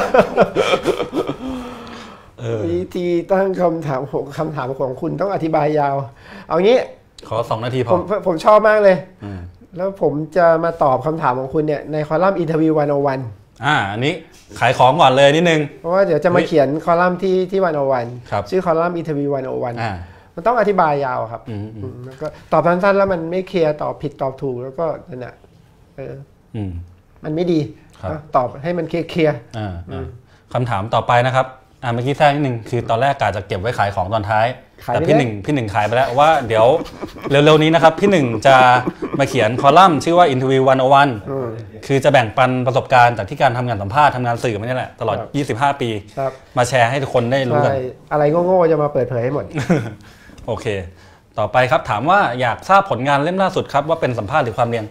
วิธีตั้งคำถามคำถามของคุณต้องอธิบายยาวเอางี้ขอสองนาทีพอผมผมชอบมากเลยแล้วผมจะมาตอบคำถามของคุณเนี่ยในคอลัมน์อินเทอร์วิววันโอวันอ่าอันนี้ขายของก่อนเลยนิดนึงเพราะว่าเดี๋ยวจะมาเขียนคอลัมน์ที่ที่วันโอวันชื่อคอลัมน์อินเทอร์วิววันโอวันมันต้องอธิบายยาวครับแล้วก็ตอบสั้นๆแล้วมันไม่เคลียร์ตอบผิดตอบถูกแล้วก็นั่นแหละเออมันไม่ดีตอบให้มันเคลียร์คำถามต่อไปนะครับอ่าเมื่อกี้แทรกนิดนึงคือตอนแรกกะจะเก็บไว้ขายของตอนท้ายแต่พี่หนึ่งพี่หนึ่งขายไปแล้วว่าเดี๋ยวเร็วๆนี้นะครับพี่หนึ่งจะมาเขียนคอลัมน์ชื่อว่า Interview วันโอวัน คือจะแบ่งปันประสบการณ์จากที่การทำงานสัมภาษณ์ทำงานสื่อมานี่แหละตลอดยี่สิบห้าปีมาแชร์ให้ทุกคนได้รู้กันอะไรโง่ๆจะมาเปิดเผยให้หมดโอเคต่อไปครับถามว่าอยากทราบผลงานเล่มล่าสุดครับว่าเป็นสัมภาษณ์หรือความเรียน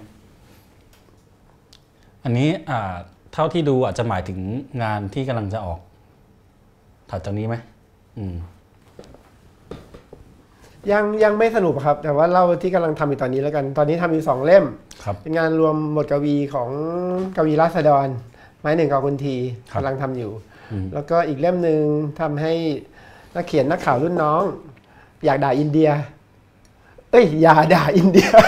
อันนี้อ่าเท่าที่ดูอาจจะหมายถึงงานที่กำลังจะออกถัดจากนี้ไหมอืมยังยังไม่สรุปครับแต่ว่าเล่าที่กำลังทำอยู่ตอนนี้แล้วกันตอนนี้ทำอยู่สองเล่มเป็นงานรวมบทกวีของกวีราษฎรไม้หนึ่งกับคุณทีกำลังทำอยู่แล้วก็อีกเล่มหนึ่งทำให้นักเขียนนักข่าวรุ่นน้องอยากด่าอินเดียเอ้ยอย่าด่าอินเดีย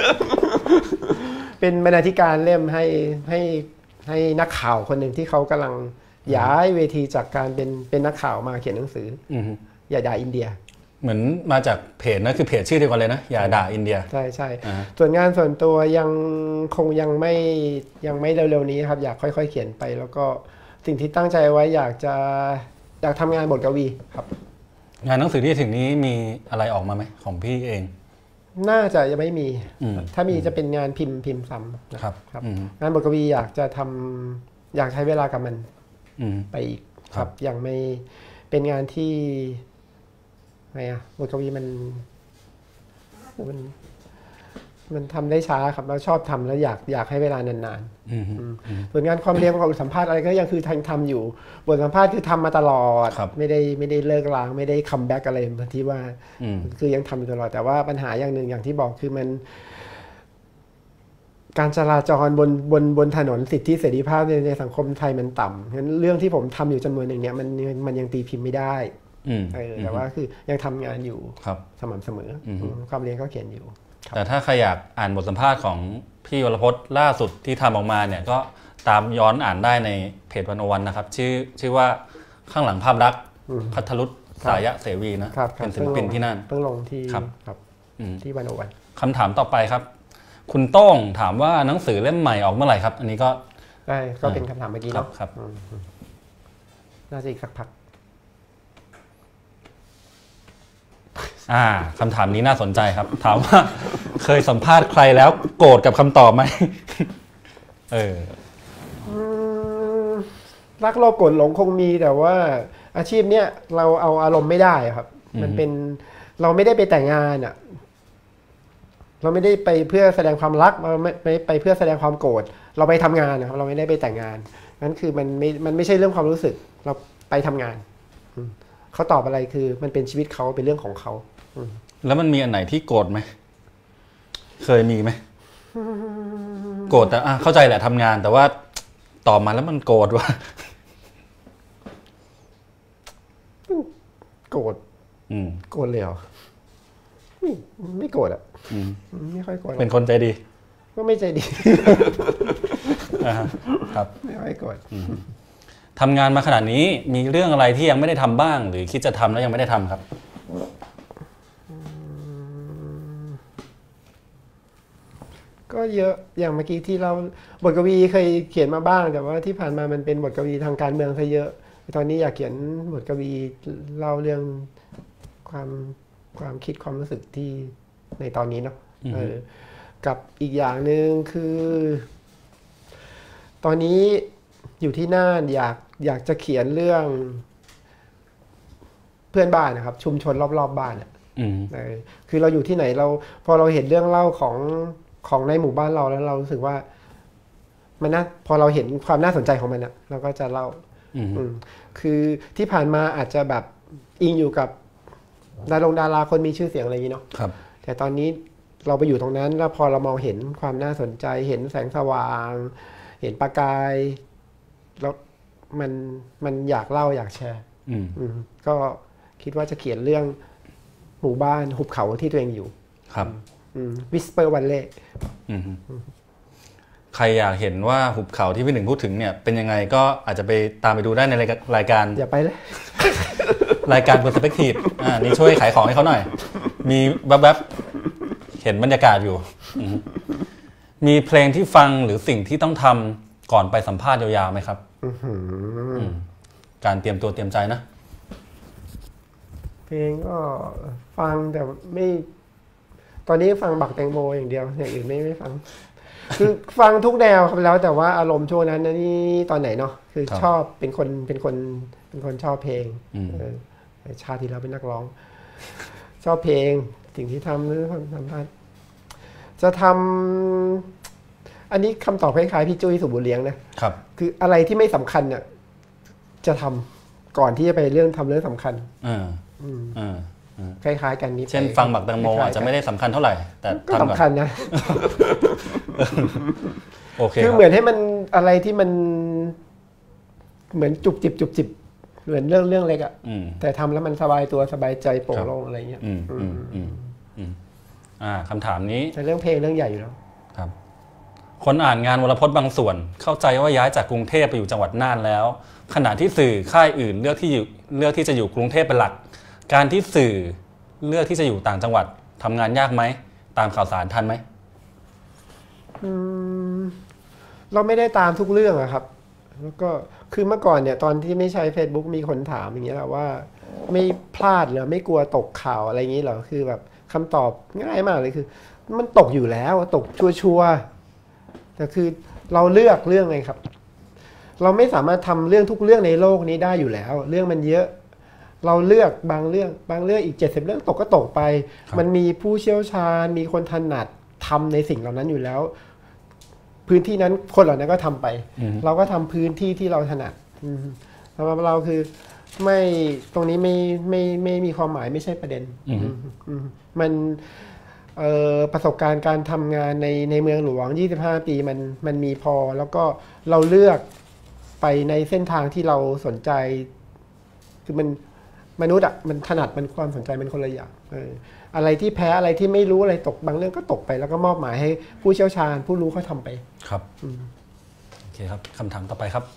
เป็นบรรณาธิการเล่มให้ให้ให้นักข่าวคนหนึ่งที่เขากำลังย้ายเวทีจากการเป็นเป็นนักข่าวมาเขียนหนังสืออย่าด่าอินเดียเหมือนมาจากเพจนะคือเพจชื่อเดียวกันเลยนะอย่าด่าอินเดียใช่ใช่ส่วนงานส่วนตัวยังคงยังไม่ยังไม่เร็วๆนี้ครับอยากค่อยๆเขียนไปแล้วก็สิ่งที่ตั้งใจไว้อยากจะอยากทำงานบทกวีครับงานหนังสือที่ถึงนี้มีอะไรออกมาไหมของพี่เองน่าจะยังไม่มีถ้ามีจะเป็นงานพิมพ์พิมพ์ซ้ำนะครับครับงานบทกวีอยากจะทำอยากใช้เวลากับมันไปอีกครับยังไม่เป็นงานที่ไงอะบทกวีมันมันมันทำได้ช้าครับแล้วชอบทำแล้วอยากอยากให้เวลานานๆส่วนงานความเรียนของสัมภาษณ์อะไรก็ยังคือทำทำอยู่บทสัมภาษณ์คือทำมาตลอดไม่ได้ไม่ได้เลิกล้างไม่ได้คัมแบ็กอะไรที่ว่าคือยังทำอยู่ตลอดแต่ว่าปัญหาอย่างหนึ่งอย่างที่บอกคือมันการจราจรบนบนบนถนนสิทธิเสรีภาพในในสังคมไทยมันต่ำฉะนั้นเรื่องที่ผมทำอยู่จำนวนหนึ่งเนี้ยมันมันยังตีพิมพ์ไม่ได้แต่ว่าคือยังทำงานอยู่สม่ำเสมอความเรียนก็เขียนอยู่แต่ถ้าใครอยากอ่านบทสัมภาษณ์ของพี่วรพจน์ล่าสุดที่ทำออกมาเนี่ยก็ตามย้อนอ่านได้ในเพจวันโอวันนะครับชื่อชื่อว่าข้างหลังภาพรักภัทรุษสายะเสวีนะเป็นศิลปินที่นั่นเพิ่งลงที่ที่วันโอวันคำถามต่อไปครับคุณโต้งถามว่าหนังสือเล่มใหม่ออกเมื่อไหร่ครับอันนี้ก็ได้ก็เป็นคำถามเมื่อกี้เนาะครับน่าจะอีกสักพักอ่าคำถามนี้น่าสนใจครับถามว่าเคยสัมภาษณ์ใครแล้วโกรธกับคำตอบไหมเออรักโลภโกรธหลงคงมีแต่ว่าอาชีพเนี้ยเราเอาอารมณ์ไม่ได้ครับมันเป็นเราไม่ได้ไปแต่งงานอ่ะเราไม่ได้ไปเพื่อแสดงความรักเราไม่ไปเพื่อแสดงความโกรธเราไปทำงานนะครับเราไม่ได้ไปแต่งงานนั่นคือมันไม่มันไม่ใช่เรื่องความรู้สึกเราไปทำงานเขาตอบอะไรคือมันเป็นชีวิตเขาเป็นเรื่องของเขาแล้วมันมีอันไหนที่โกรธไหมเคยมีไหมโกรธแต่เข้าใจแหละทำงานแต่ว่าตอบมาแล้วมันโกรธว่ะโกรธโกรธเลยเหรอไม่ไม่โกรธอ่ะไม่ค่อยโกรธเป็นคนใจดีก็ไม่ใจดีครับไม่ค่อยโกรธทำงานมาขนาดนี้มีเรื่องอะไรที่ยังไม่ได้ทำบ้าง หรือคิดจะทำแล้วยังไม่ได้ทำครับก็เยอะอย่างเมื่อกี้ที่เราบทกวีเคยเขียนมาบ้างแต่ว่าที่ผ่านมามันเป็นบทกวีทางการเมืองซะเยอะตอนนี้อยากเขียนบทกวีเล่าเรื่องความความคิดความรู้สึกที่ในตอนนี้เนาะเออกับอีกอย่างหนึ่งคือ ตอนนี้อยู่ที่น่านอยากอยากจะเขียนเรื่องเพื่อนบ้านนะครับ ชุมชนรอบๆ บบ้านอ่ะคือเราอยู่ที่ไหนเราพอเราเห็นเรื่องเล่าของของในหมู่บ้านเราแล้วเรารู้สึกว่ามันน่าพอเราเห็นความน่าสนใจของมันอ่ะเราก็จะเล่าคือที่ผ่านมาอาจจะแบบอิงอยู่กับดารงดาราคนมีชื่อเสียงอะไรอย่างนี้เนาะแต่ตอนนี้เราไปอยู่ตรงนั้นแล้วพอเรามองเห็นความน่าสนใจเห็นแสงสว่างเห็นประกายแล้วมันมันอยากเล่าอยากแชร์ก็คิดว่าจะเขียนเรื่องหมู่บ้านหุบเขาที่ตัวเองอยู่ครับวิสเปอร์วันเล่ใครอยากเห็นว่าหุบเขาที่พี่หนึ่งพูดถึงเนี่ยเป็นยังไงก็อาจจะไปตามไปดูได้ในรายการอย่าไปเลยรายการ Perspective อ่านี่ช่วยขายของให้เขาหน่อยมีแวบๆเห็นบรรยากาศอยู่มีเพลงที่ฟังหรือสิ่งที่ต้องทำก่อนไปสัมภาษณ์ยาวๆไหมครับการเตรียมตัวเตรียมใจนะเพลงก็ฟังแต่ไม่ตอนนี้ฟังบักแตงโมอย่างเดียวอย่างอื่นไม่ไม่ฟังคือฟังทุกแนวครับแล้วแต่ว่าอารมณ์ช่วงนั้นนี่ตอนไหนเนาะคือชอบเป็นคนเป็นคนเป็นคนชอบเพลงชาติที่เราเป็นนักร้องชอบเพลงสิ่งที่ทำหรือทำทำจะทำอันนี้คำตอบคล้ายๆพี่จุ้ยสุบุญเลี้ยงนะครับคืออะไรที่ไม่สำคัญเนี่ยจะทำก่อนที่จะไปเรื่องทำเรื่องสำคัญคล้ายๆกันนี้เช่นฟังบักแตงโมอาจจะไม่ได้สำคัญเท่าไหร่แต่ก็สำคัญนะโอเคคือเหมือนให้มันอะไรที่มันเหมือนจุบจิบจุบจิบเหมือนเรื่องเรื่องเล็กอ่ะแต่ทำแล้วมันสบายตัวสบายใจโปร่งโล่งอะไรเงี้ยอ่าคำถามนี้แต่เรื่องเพลงเรื่องใหญ่อยู่แล้วครับคนอ่านงานวรพจน์บางส่วนเข้าใจว่าย้ายจากกรุงเทพไปอยู่จังหวัดน่านแล้วขณะที่สื่อค่ายอื่นเลือกที่อยู่เลือกที่จะอยู่กรุงเทพเป็นหลักการที่สื่อเลือกที่จะอยู่ต่างจังหวัดทำงานยากไหมตามข่าวสารทันไหมเราไม่ได้ตามทุกเรื่องอะครับแล้วก็คือเมื่อก่อนเนี่ยตอนที่ไม่ใช้ Facebook มีคนถามอย่างเงี้ยแหละว่าไม่พลาดเหรอไม่กลัวตกข่าวอะไรอย่างนี้เหรอคือแบบคำตอบง่ายมากเลยคือมันตกอยู่แล้วตกชัวร์ๆแต่คือเราเลือกเรื่องไงครับเราไม่สามารถทำเรื่องทุกเรื่องในโลกนี้ได้อยู่แล้วเรื่องมันเยอะเราเลือกบางเรื่องบางเรื่องอีกเจ็ดสิบเรื่องตกก็ตกไปมันมีผู้เชี่ยวชาญมีคนถนัดทำในสิ่งเหล่านั้นอยู่แล้วพื้นที่นั้นคนเหล่านั้นก็ทำไปเราก็ทำพื้นที่ที่เราถนัดสำหรับเราคือไม่ตรงนี้ไม่ไม่ไม่มีความหมายไม่ใช่ประเด็นมันประสบการณ์การทำงานในในเมืองหลวงยี่สิบห้าปีมันมันมีพอแล้วก็เราเลือกไปในเส้นทางที่เราสนใจคือมันมนุษย์อ่ะมันถนัดมันความสนใจมันคนละอย่างอะไรที่แพ้อะไรที่ไม่รู้อะไรตกบางเรื่องก็ตกไปแล้วก็มอบหมายให้ผู้เชี่ยวชาญผู้รู้เขาทำไปครับโอเคครับคำถามต่อไปครับ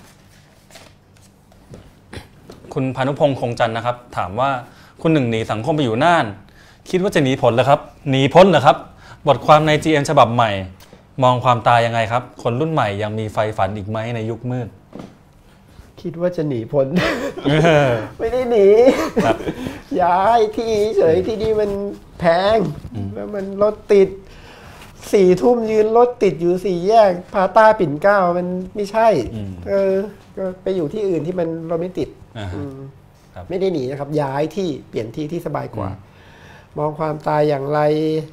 คุณพานุพงษ์คงจันทร์นะครับถามว่าคุณหนึ่งหนีสังคมไปอยู่น่านคิดว่าจะหนีพ้นเหรอครับหนีพ้นเหรอครับบทความใน จี เอ็ม ฉบับใหม่มองความตายยังไงครับคนรุ่นใหม่ยังมีไฟฝันอีกไหมในยุคมืดคิดว่าจะหนีพ้น ไม่ได้หนีย้ายที่เฉยที่นี่มันแพงแล้วมันรถติดสี่ทุ่มยืนรถติดอยู่สี่แยกพาต้าปิ่นเกล้ามันไม่ใช่เออก็ไปอยู่ที่อื่นที่มันเราไม่ติดไม่ได้หนีนะครับย้ายที่เปลี่ยนที่ที่สบายกว่ามองความตายอย่างไร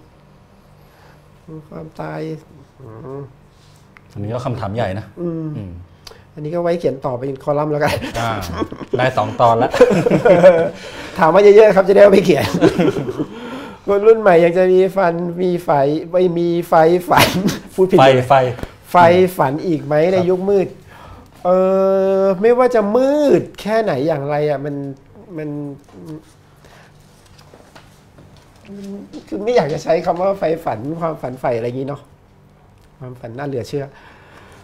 ความตายอันนี้ก็คำถามใหญ่นะอันนี้ก็ไว้เขียนต่อเป็นคอลัมน์แล้วกันได้สองตอนแล้วถามว่าเยอะๆครับจะได้เอาไปเขียนคนรุ่นใหม่ยังจะมีฟันมีไฟไม่มีไฟฝันพูดผิดไฟไฟไฟฝันอีกไหมในยุคมืดเออไม่ว่าจะมืดแค่ไหนอย่างไรอ่ะมันมันคือไม่อยากจะใช้คำว่าไฟฝันความฝันใฝ่อะไรอย่างนี้เนาะความฝันน่าเหลือเชื่อ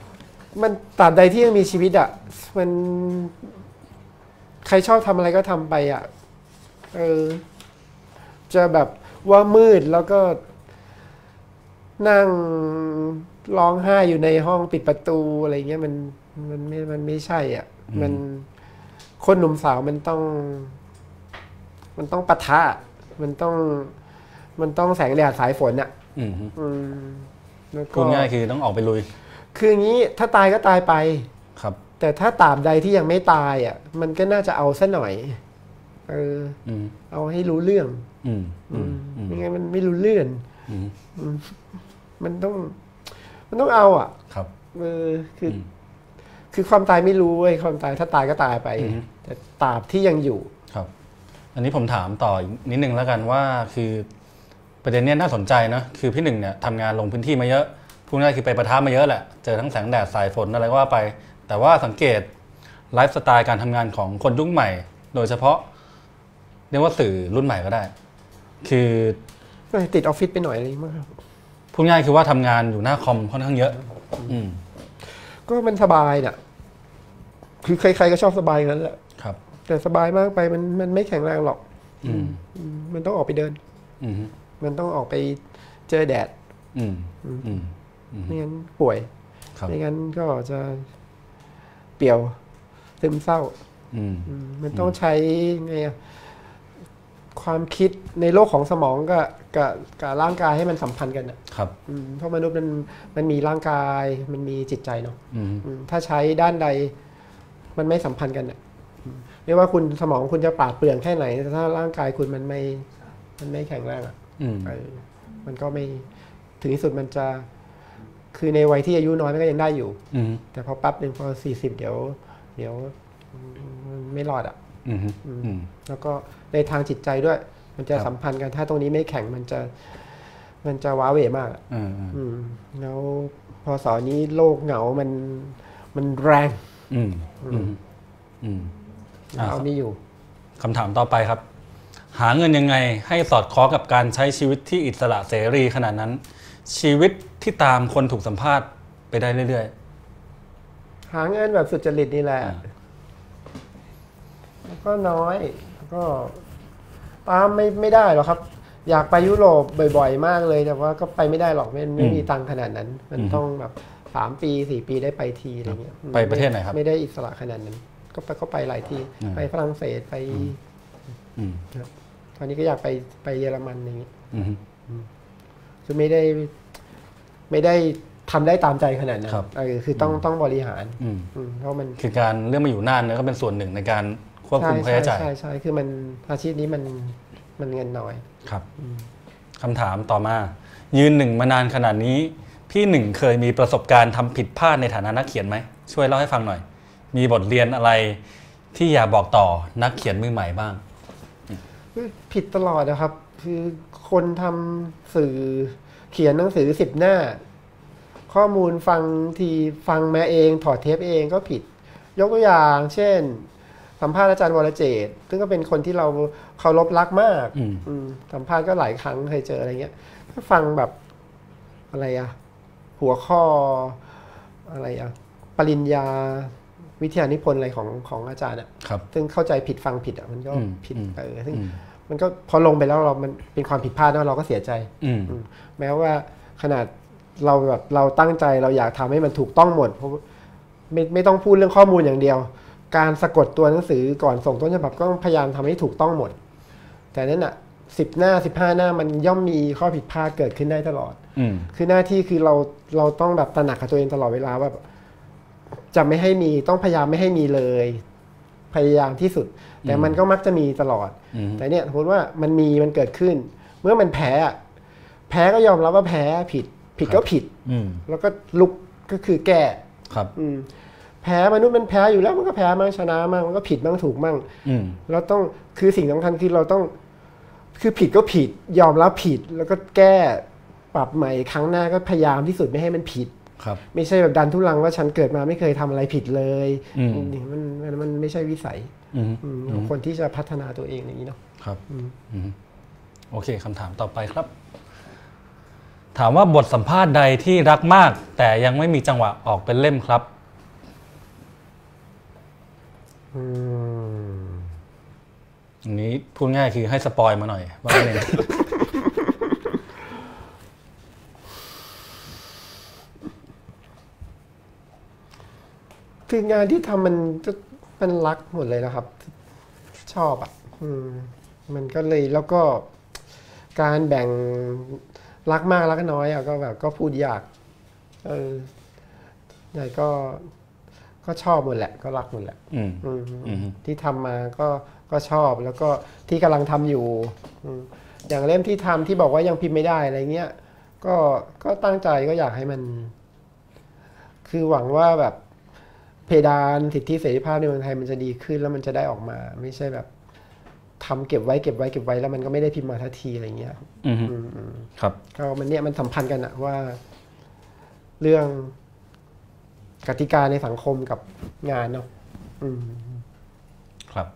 มันตราบใดที่ยังมีชีวิตอ่ะมันใครชอบทำอะไรก็ทำไปอ่ะเออจะแบบว่ามืดแล้วก็นั่งร้องไห้อยู่ในห้องปิดประตูอะไรเงี้ยมันมันไม่มันไม่ใช่อ่ะมันคนหนุ่มสาวมันต้องมันต้องปะทะมันต้องมันต้องแสงแดดสายฝนอ่ะอืมพูดง่ายคือต้องออกไปลุยคืออย่างนี้ถ้าตายก็ตายไปครับแต่ถ้าตราบใดที่ยังไม่ตายอ่ะมันก็น่าจะเอาซะหน่อยเออเอาให้รู้เรื่องไม่งั้นมันไม่รู้เรื่องมันต้องมันต้องเอาอ่ะครับเออคือคือความตายไม่รู้เว้ยความตายถ้าตายก็ตายไปแต่ตราบที่ยังอยู่ครับอันนี้ผมถามต่ออีกนิดนึงแล้วกันว่าคือประเด็นนี้น่าสนใจนะคือพี่หนึ่งเนี่ยทำงานลงพื้นที่มาเยอะพูดง่ายคือไปประทะมาเยอะแหละเจอทั้งแสงแดดสายฝนอะไรก็ว่าไปแต่ว่าสังเกตไลฟ์สไตล์การทำงานของคนยุคใหม่โดยเฉพาะเรียกว่าสื่อรุ่นใหม่ก็ได้คือติดออฟฟิศไปหน่อยอะไรมากพูดง่ายคือว่าทำงานอยู่หน้าคอมค่อนข้างเยอะอืมก็มันสบายน่ะคือใครๆก็ชอบสบายงั้นแหละครับแต่สบายมากไปมันมันไม่แข็งแรงหรอกอืมมันต้องออกไปเดินอืมมันต้องออกไปเจอแดดอืมอืมไม่งั้นป่วยไม่งั้นก็จะเปลี่ยวซึมเศร้ามันต้องใช้ไงความคิดในโลกของสมองกับกับกับร่างกายให้มันสัมพันธ์กันนะครับเพราะมนุษย์มันมันมีร่างกายมันมีจิตใจเนาะถ้าใช้ด้านใดมันไม่สัมพันธ์กันเนี่ยไม่ว่าคุณสมองคุณจะปราดเปรื่องแค่ไหนแต่ถ้าร่างกายคุณมันไม่มันไม่แข็งแรงอ่ะมันก็ไม่ถึงที่สุดมันจะคือในวัยที่อายุน้อยมันก็ยังได้อยู่แต่พอปั๊บหนึ่งพอสี่สิบเดี๋ยวเดี๋ยวไม่รอดอ่ะแล้วก็ในทางจิตใจด้วยมันจะสัมพันธ์กันถ้าตรงนี้ไม่แข็งมันจะมันจะว้าเหวมากแล้วพอสอนนี้โลกเหงามันมันแรงเอาไม่อยู่คำถามต่อไปครับหาเงินยังไงให้สอดคล้องกับการใช้ชีวิตที่อิสระเสรีขนาดนั้นชีวิตที่ตามคนถูกสัมภาษณ์ไปได้เรื่อยๆหาเงินแบบสุจริตนี่แหละก็น้อยก็ตามไม่ไม่ได้หรอกครับอยากไปยุโรปบ่อยๆมากเลยแต่ว่าก็ไปไม่ได้หรอกไม่ไม่มีตังค์ขนาดนั้นมันต้องแบบสามปีสี่ปีได้ไปทีอะไรเงี้ยไปประเทศไหนครับไม่ได้อิสระขนาดนั้นก็ไปก็ไปหลายที่ไปฝรั่งเศสไปตอนนี้ก็อยากไปไปเยอรมันอย่างนี้คือไม่ได้ไม่ได้ทำได้ตามใจขนาดนั้นคือต้องต้องบริหารเพราะมันคือการเรื่องมาอยู่นานเนี่ยก็เป็นส่วนหนึ่งในการควบคุมค่าใช้จ่ายใช่ใช่คือมันอาชีพนี้มันมันเงินน้อยครับคำถามต่อมายืนหนึ่งมานานขนาดนี้พี่หนึ่งเคยมีประสบการณ์ทำผิดพลาดในฐานะนักเขียนไหมช่วยเล่าให้ฟังหน่อยมีบทเรียนอะไรที่อยากบอกต่อนักเขียนมือใหม่บ้างผิดตลอดนะครับคือคนทำสื่อเขียนหนังสือสิบหน้าข้อมูลฟังทีฟังมาเองถอดเทปเองก็ผิดยกตัวอย่างเช่นสัมภาษณ์อาจารย์วรเจตน์ซึ่งก็เป็นคนที่เราเคารพรักมากสัมภาษณ์ก็หลายครั้งเคยเจออะไรเงี้ยก็ฟังแบบอะไรอะหัวข้ออะไรอะปริญญาวิทยานิพนธ์อะไรของของอาจารย์อะซึ่งเข้าใจผิดฟังผิดอะมันก็ผิดเออซึ่งมันก็พอลงไปแล้วเรามันเป็นความผิดพลาดแล้วเราก็เสียใจแม้ว่าขนาดเราแบบเราตั้งใจเราอยากทำให้มันถูกต้องหมดเพราะไม่ไม่ต้องพูดเรื่องข้อมูลอย่างเดียวการสะกดตัวหนังสือก่อนส่งต้นฉบับก็พยายามทำให้ถูกต้องหมดแต่นั้นอ่ะสิบหน้าสิบห้าหน้ามันย่อมมีข้อผิดพลาดเกิดขึ้นได้ตลอดคือหน้าที่คือเราเราต้องแบบตระหนักกับตัวเองตลอดเวลาว่าจะไม่ให้มีต้องพยายามไม่ให้มีเลยพยายามที่สุดแต่มันก็มักจะมีตลอดแต่เนี่ยสมมติว่ามันมีมันเกิดขึ้นเมื่อมันแพ้แพ้ก็ยอมรับว่าแพ้ผิดผิดก็ผิดแล้วก็ลุกก็คือแก้ครับแพ้มนุษย์มันแพ้อยู่แล้วมันก็แพ้มั่งชนะมั่งมันก็ผิดมั่งถูกมั่งเราต้องคือสิ่งสำคัญคือเราต้องคือผิดก็ผิดยอมรับผิดแล้วก็แก้ปรับใหม่ครั้งหน้าก็พยายามที่สุดไม่ให้มันผิดไม่ใช่แบบดันทุลังว่าฉันเกิดมาไม่เคยทำอะไรผิดเลยมันมันมันไม่ใช่วิสัยของคนที่จะพัฒนาตัวเองอย่างนี้เนาะครับโอเคคำถามต่อไปครับถามว่าบทสัมภาษณ์ใดที่รักมากแต่ยังไม่มีจังหวะออกเป็นเล่มครับอันนี้พูดง่ายคือให้สปอยมาหน่อยว่าอะไรคืองานที่ทำมันมันรักหมดเลยนะครับ ชอบอ่ะมันก็เลยแล้วก็การแบ่งรักมากรักน้อยอ่ะก็แบบก็พูดยากเออใหญ่ก็ก็ชอบหมดแหละก็รักหมดแหละที่ทำมาก็ก็ชอบแล้วก็ที่กำลังทำอยู่อย่างเล่มที่ทำที่บอกว่ายังพิมพ์ไม่ได้อะไรเงี้ยก็ก็ตั้งใจก็อยากให้มัน คือหวังว่าแบบเพดานสิทธิเสรีภาพในเมืองไทยมันจะดีขึ้นแล้วมันจะได้ออกมาไม่ใช่แบบทำเก็บไว้เก็บไว้เก็บไว้แล้วมันก็ไม่ได้พิมพ์มาทันทีอะไรเงี้ยครับก็มันเนี่ยมันสัมพันธ์กันอะว่าเรื่องกติกาในสังคมกับงานเนาะครับ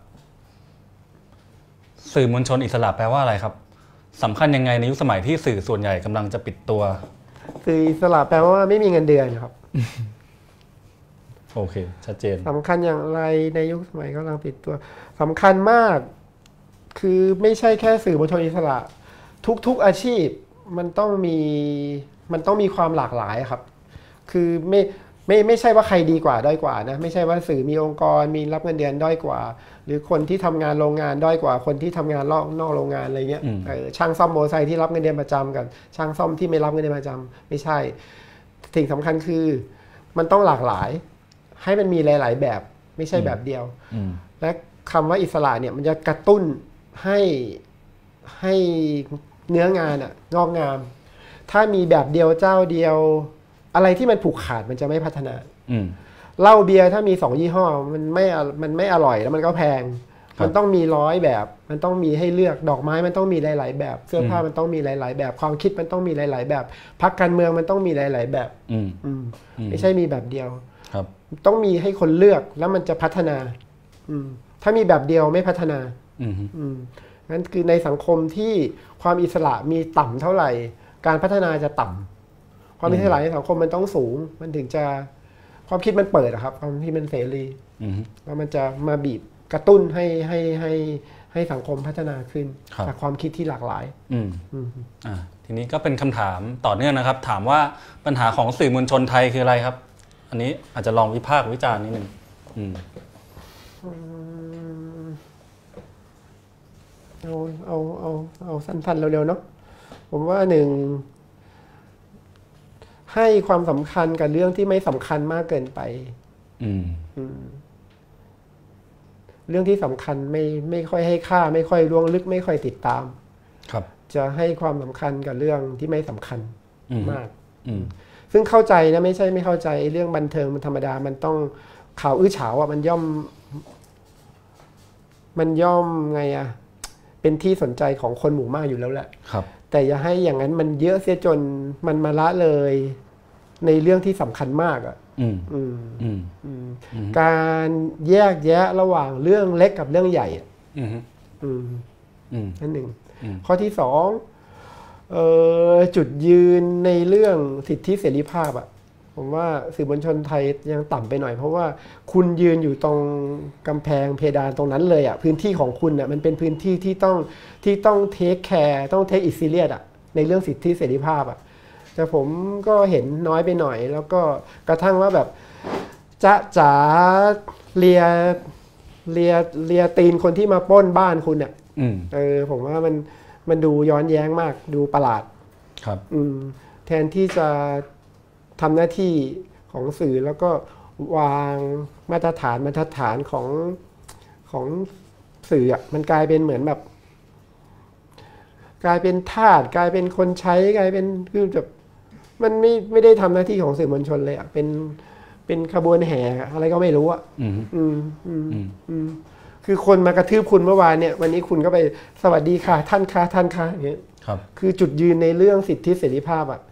สื่อมวลชนอิสระแปลว่าอะไรครับสำคัญยังไงในยุคสมัยที่สื่อส่วนใหญ่กำลังจะปิดตัวสื่ออิสระแปลว่าไม่มีเงินเดือนครับโอเคชัดเจนสำคัญอย่างไรในยุคสมัยกำลังปิดตัวสำคัญมากคือไม่ใช่แค่สื่อมวลชนอิสระทุกๆอาชีพมันต้องมีมันต้องมีความหลากหลายครับคือไม่ไม่ไม่ใช่ว่าใครดีกว่าด้อยกว่านะไม่ใช่ว่าสื่อมีองค์กรมีรับเงินเดือนด้อยกว่าหรือคนที่ทำงานโรงงานด้อยกว่าคนที่ทำงานนอกนอกโรงงานอะไรเงี้ยช่างซ่อมมอเตอร์ไซค์ที่รับเงินเดือนประจำกันช่างซ่อมที่ไม่รับเงินเดือนประจำไม่ใช่สิ่งสำคัญคือมันต้องหลากหลายให้มันมีหลายๆแบบไม่ใช่แบบเดียวและคำว่าอิสระเนี่ยมันจะกระตุ้นให้ให้เนื้องานอะงอกงามถ้ามีแบบเดียวเจ้าเดียวอะไรที่มันผูกขาดมันจะไม่พัฒนาเหล้าเบียร์ถ้ามีสองยี่ห้อมันไม่มันไม่อร่อยแล้วมันก็แพงมันต้องมีร้อยแบบมันต้องมีให้เลือกดอกไม้มันต้องมีหลายๆแบบเสื้อผ้ามันต้องมีหลายๆแบบความคิดมันต้องมีหลายๆแบบพรรคการเมืองมันต้องมีหลายๆแบบไม่ใช่มีแบบเดียวต้องมีให้คนเลือกแล้วมันจะพัฒนาถ้ามีแบบเดียวไม่พัฒนางั้นคือในสังคมที่ความอิสระมีต่ำเท่าไหร่การพัฒนาจะต่ำความอิสระในสังคมมันต้องสูงมันถึงจะความคิดมันเปิดครับความคิดมันเสรีแล้วมันจะมาบีบกระตุ้นให้ให้ให้ให้สังคมพัฒนาขึ้นจากความคิดที่หลากหลายอ่าทีนี้ก็เป็นคำถามต่อเนื่องนะครับถามว่าปัญหาของสื่อมวลชนไทยคืออะไรครับอันนี้อาจจะลองวิพากษ์วิจารณ์นิดนึงเอาเอาเอาเอาสั้นๆเร็วๆเนาะผมว่าหนึ่งให้ความสำคัญกับเรื่องที่ไม่สำคัญมากเกินไปเรื่องที่สำคัญไม่ไม่ค่อยให้ค่าไม่ค่อยล่วงลึกไม่ค่อยติดตามครับจะให้ความสำคัญกับเรื่องที่ไม่สำคัญมากซึ่งเข้าใจนะไม่ใช่ไม่เข้าใจเรื่องบันเทิงมันธรรมดามันต้องข่าวอื้อฉาวอ่ะมันย่อมมันย่อมไงอ่ะเป็นที่สนใจของคนหมู่มากอยู่แล้วแหละครับแต่อย่าให้อย่างนั้นมันเยอะเสียจนมันมาละเลยในเรื่องที่สำคัญมากอ่ะการแยกแยะระหว่างเรื่องเล็กกับเรื่องใหญ่นั่นหนึ่งข้อที่สองจุดยืนในเรื่องสิทธิเสรีภาพอ่ะผมว่าสื่อมวลชนไทยยังต่ำไปหน่อยเพราะว่าคุณยืนอยู่ตรงกำแพงเพดานตรงนั้นเลยอ่ะพื้นที่ของคุณอ่ะมันเป็นพื้นที่ที่ต้องที่ต้องเทคแคร์ต้องเทคอิทซีเรียสอ่ะในเรื่องสิทธิเสรีภาพอ่ะแต่ผมก็เห็นน้อยไปหน่อยแล้วก็กระทั่งว่าแบบจะจ๋าเลียเลียเลียตีนคนที่มาปล้นบ้านคุณเนี่ยเออผมว่ามันมันดูย้อนแย้งมากดูประหลาดครับแทนที่จะทำหน้าที่ของสื่อแล้วก็วางมาตรฐานมาตรฐานของของสื่ออ่ะมันกลายเป็นเหมือนแบบกลายเป็นทาสกลายเป็นคนใช้กลายเป็นคือแบบมันไม่ไม่ได้ทำหน้าที่ของสื่อมวลชนเลยอ่ะเป็นเป็นขบวนแห่อะไรก็ไม่รู้อ่ะอืมอืมอืมอืมคือคนมากระทืบคุณเมื่อวานเนี่ยวันนี้คุณก็ไปสวัสดีค่ะท่านค่ะท่านค่ะอย่างเงี้ยครับคือจุดยืนในเรื่องสิทธิเสรีภาพอ่ะ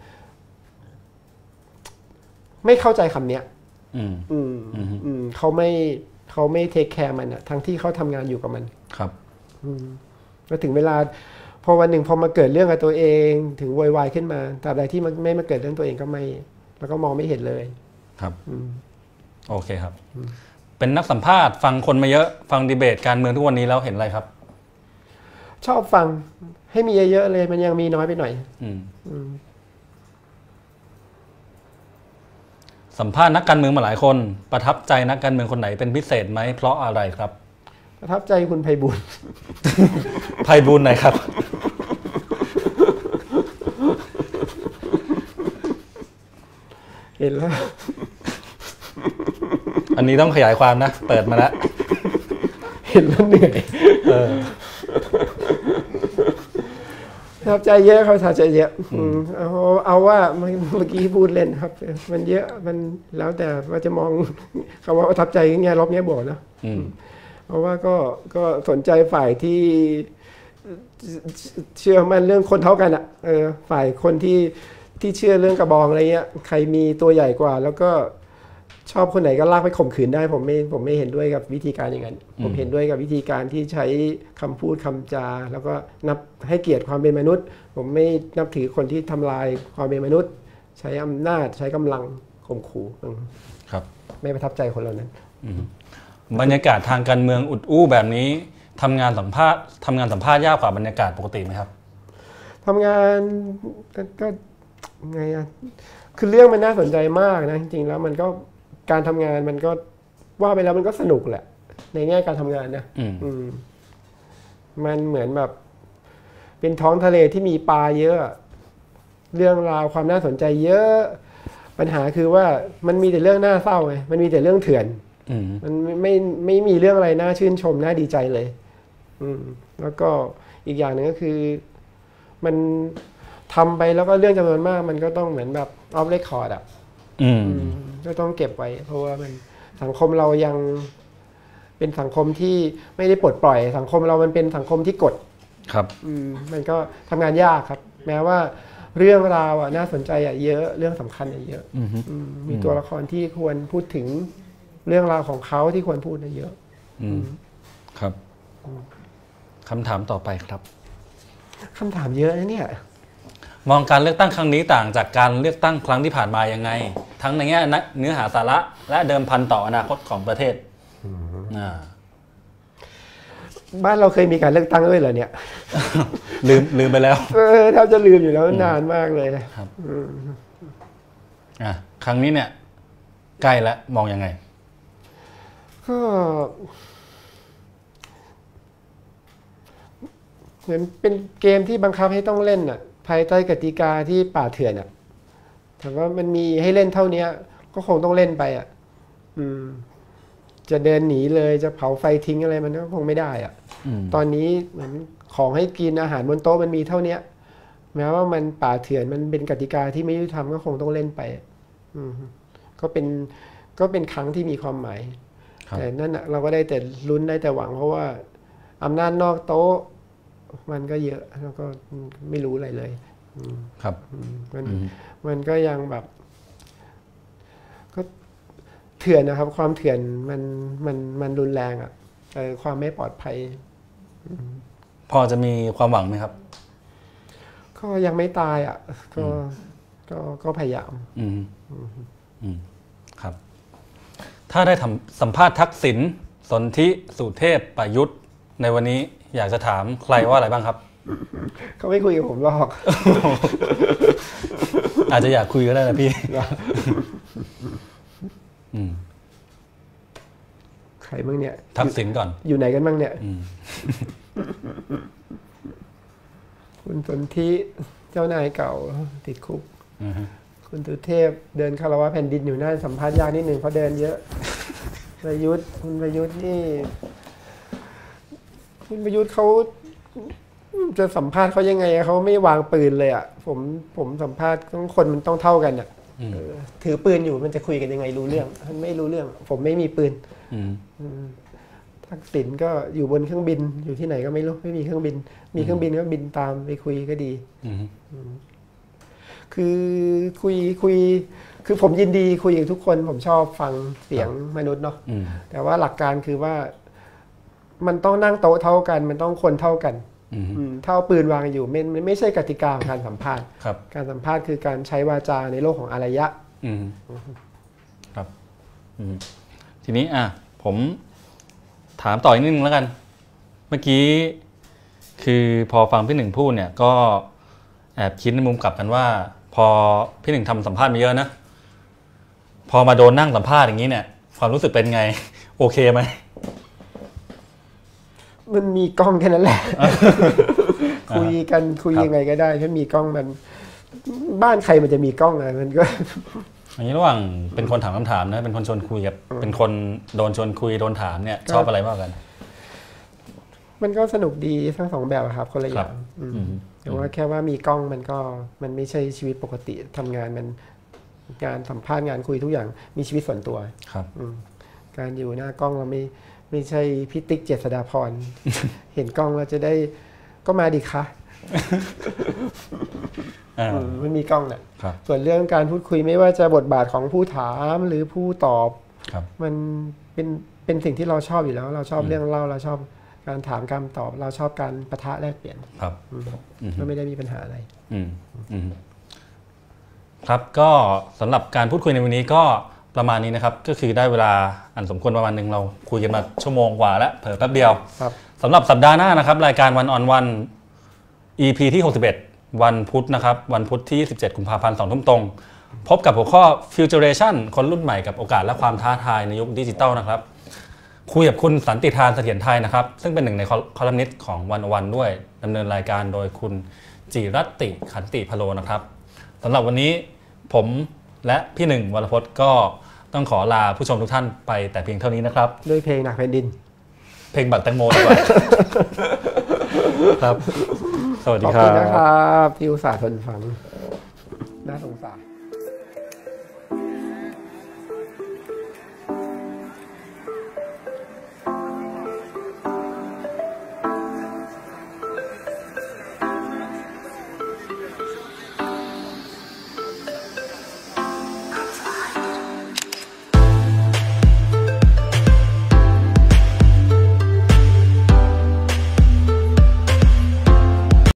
ไม่เข้าใจคำเนี้ยอืมอืมอืมเขาไม่เขาไม่เทคแคร์มันอ่ะทั้งที่เขาทำงานอยู่กับมันครับอืมแล้วถึงเวลาพอวันหนึ่งพอมาเกิดเรื่องกับตัวเองถึงโวยวายขึ้นมาตราบใดที่มันไม่มาเกิดเรื่องตัวเองก็ไม่แล้วก็มองไม่เห็นเลยครับโอเคครับเป็นนักสัมภาษณ์ฟังคนมาเยอะฟังดีเบตการเมืองทุกวันนี้แล้วเห็นอะไรครับชอบฟังให้มีเยอะๆเลยมันยังมีน้อยไปหน่อยอืมอืมสัมภาษณ์นักการเมืองมาหลายคนประทับใจนักการเมืองคนไหนเป็นพิเศษไหมเพราะอะไรครับประทับใจคุณไพบูลย์ไพบูลย์ไหนครับเห็นแล้วอันนี้ต้องขยายความนะเปิดมาแล้วเห็นแล้วเหนื่อยเออประทับใจเยอะเขาประทับใจเยอะเอาเอาว่าเมื่อกี้พูดเล่นครับมันเยอะมันแล้วแต่ว่าจะมองคำว่าประทับใจแง่ลบแง่บวกนะเพราะว่าก็ก็สนใจฝ่ายที่เชื่อมั่นเรื่องคนเท่ากันอ่ะเออฝ่ายคนที่ที่เชื่อเรื่องกระบองอะไรเงี้ยใครมีตัวใหญ่กว่าแล้วก็ชอบคนไหนก็ลากไปข่มขืนได้ผมไม่ผมไม่เห็นด้วยกับวิธีการอย่างนั้นผมเห็นด้วยกับวิธีการที่ใช้คำพูดคำจาแล้วก็นับให้เกียรติความเป็นมนุษย์ผมไม่นับถือคนที่ทำลายความเป็นมนุษย์ใช้อำนาจใช้กำลังข่มขู่ครับไม่ประทับใจคนเหล่านั้นบรรยากาศทางการเมืองอุดอู้แบบนี้ทำงานสัมภาษณ์ทำงานสัมภาษณ์ยากกว่าบรรยากาศปกติไหมครับทำงานก็ไงอ่ะคือเรื่องมันน่าสนใจมากนะจริงๆแล้วมันก็การทำงานมันก็ว่าไปแล้วมันก็สนุกแหละในแง่การทำงานนะอืมมันเหมือนแบบเป็นท้องทะเลที่มีปลาเยอะเรื่องราวความน่าสนใจเยอะปัญหาคือว่ามันมีแต่เรื่องน่าเศร้าไงมันมีแต่เรื่องเถื่อนมันไม่ไม่ไม่มีเรื่องอะไรน่าชื่นชมน่าดีใจเลยอืมแล้วก็อีกอย่างหนึ่งก็คือมันทำไปแล้วก็เรื่องจำนวนมากมันก็ต้องเหมือนแบบออฟเรคคอร์ดอ่ะก็ต้องเก็บไว้เพราะว่ามันสังคมเรายังเป็นสังคมที่ไม่ได้ปลดปล่อยสังคมเรามันเป็นสังคมที่กดครับมันก็ทำงานยากครับแม้ว่าเรื่องราวอ่ะน่าสนใจอ่ะเยอะเรื่องสำคัญอ่ะเยอะมีตัวละครที่ควรพูดถึงเรื่องราวของเขาที่ควรพูดเยอะครับคำถามต่อไปครับคำถามเยอะนะเนี่ยมองการเลือกตั้งครั้งนี้ต่างจากการเลือกตั้งครั้งที่ผ่านมายังไงทั้งในแง่เนื้อหาสาระและเดิมพันต่ออนาคตของประเทศบ้านเราเคยมีการเลือกตั้งด้วยเหรอเนี่ยลืมลืมไปแล้วเออแทบจะลืมอยู่แล้วนานมากเลยครับอ่ะครั้งนี้เนี่ยใกล้แล้วมองยังไงก็เหมือนเป็นเกมที่บังคับให้ต้องเล่นอ่ะภายใต้กติกาที่ป่าเถื่อนอ่ะแต่ว่ามันมีให้เล่นเท่านี้ก็คงต้องเล่นไปอ่ะอืมจะเดินหนีเลยจะเผาไฟทิ้งอะไรมันก็คงไม่ได้อ่ะตอนนี้เหมือนของให้กินอาหารบนโต๊ะมันมีเท่านี้แม้ว่ามันป่าเถื่อนมันเป็นกติกาที่ไม่ยุติธรรมก็คงต้องเล่นไปอืมก็เป็นก็เป็นครั้งที่มีความหมายแต่นั่นเราก็ได้แต่ลุ้นได้แต่หวังเพราะว่าอำนาจนอกโต๊ะมันก็เยอะแล้วก็ไม่รู้อะไรเลยครับมันมันก็ยังแบบก็เถื่อนนะครับความเถื่อนมันมันมันรุนแรงอ่ะเออความไม่ปลอดภัยพอจะมีความหวังไหมครับก็ยังไม่ตายอ่ะก็ก็ก็พยายามอืมอืมครับถ้าได้ทำสัมภาษณ์ทักษิณสนธิสุเทพประยุทธ์ในวันนี้อยากจะถามใครว่าอะไรบ้างครับเขาไม่คุยกับผมหรอกอาจจะอยากคุยก็ได้นะพี่ใครบ้างเนี่ยทักษิณก่อนอยู่ไหนกันบ้างเนี่ยคุณสนธิเจ้านายเก่าติดคุกคุณสุเทพเดินคารวะแผ่นดินอยู่น่าสัมภาษณ์ยากนิดหนึ่งเพราะเดินเยอะประยุทธ์คุณประยุทธ์นี่คุณประยุทธ์เขาจะสัมภาษณ์เขายังไงเขาไม่วางปืนเลยอ่ะผมผมสัมภาษณ์ต้องคนมันต้องเท่ากันอ่ะถือปืนอยู่มันจะคุยกันยังไงรู้เรื่องมันไม่รู้เรื่องผมไม่มีปืนทักษิณก็อยู่บนเครื่องบินอยู่ที่ไหนก็ไม่รู้ไม่มีเครื่องบินมีเครื่องบินก็บินตามไปคุยก็ดีคือคุยคุยคือผมยินดีคุยกับทุกคนผมชอบฟังเสียงมนุษย์เนาะแต่ว่าหลักการคือว่ามันต้องนั่งโต๊ะเท่ากันมันต้องคนเท่ากันถ้าเอาปืนวางอยู่ไม่ไม่ใช่กติกาของการสัมภาษณ์การสัมภาษณ์คือการใช้วาจาในโลกของอารยะครับทีนี้อ่ะผมถามต่ออีกนิดนึงแล้วกันเมื่อกี้คือพอฟังพี่หนึ่งพูดเนี่ยก็แอบคิดในมุมกลับกันว่าพอพี่หนึ่งทำสัมภาษณ์มาเยอะนะพอมาโดนนั่งสัมภาษณ์อย่างนี้เนี่ยความรู้สึกเป็นไงโอเคไหมมันมีกล้องแค่นั้นแหละ คุยกันคุยยังไงก็ได้ถ้ามีกล้องมันบ้านใครมันจะมีกล้องอะไรมันก็อันนี้ระหว่างเป็นคนถามคำถามนะเป็นคนชวนคุยกับเป็นคนโดนชวนคุยโดนถามเนี่ยชอบอะไรมากกันมันก็สนุกดีทั้งสองแบบครับคนละอย่างแต่ว่าแค่ว่ามีกล้องมันก็มันไม่ใช่ชีวิตปกติทำงานมันงานสัมภาษณ์งานคุยทุกอย่างมีชีวิตส่วนตัวครับการอยู่หน้ากล้องเราไม่ไม่ใช่พิติ๊กเจษฎาพร เห็นกล้องเราจะได้ก็มาดิคะมันมีกล้องแหละส่วนเรื่องการพูดคุยไม่ว่าจะบทบาทของผู้ถามหรือผู้ตอบมันเป็นเป็นสิ่งที่เราชอบอยู่แล้วเราชอบเรื่องเล่าเราชอบการถามการตอบเราชอบการปะทะแลกเปลี่ยนครับก็ไม่ได้มีปัญหาอะไรครับก็สำหรับการพูดคุยในวันนี้ก็ประมาณนี้นะครับก็คือได้เวลาอันสมควรประมาณหนึ่งเราคุยกันมาชั่วโมงกว่าแล้วเผลอแป๊บเดียวสำหรับสัปดาห์หน้านะครับรายการวันออนวัน อี พี ที่หกสิบเอ็ดวันพุธนะครับวันพุธที่ยี่สิบเจ็ดกุมภาพันธ์สองทุ่มตรงพบกับหัวข้อ Futuration คนรุ่นใหม่กับโอกาสและความท้าทายในยุคดิจิทัลนะครับคุยกับคุณสันติธานเสถียรไทยนะครับซึ่งเป็นหนึ่งในคอลัมนิสต์ของวันวันด้วยดำเนินรายการโดยคุณจิรัตติขันติพโลนะครับสำหรับวันนี้ผมและพี่หนึ่งวรพจน์ก็ต้องขอลาผู้ชมทุกท่านไปแต่เพียงเท่านี้นะครับด้วยเพลงหนักแผ่นดินเพลงบักแตงโมดีกว่าครับสวัสดีครับขอบคุณนะครับที่อุตส่าห์ทนฟังน่าสงสาร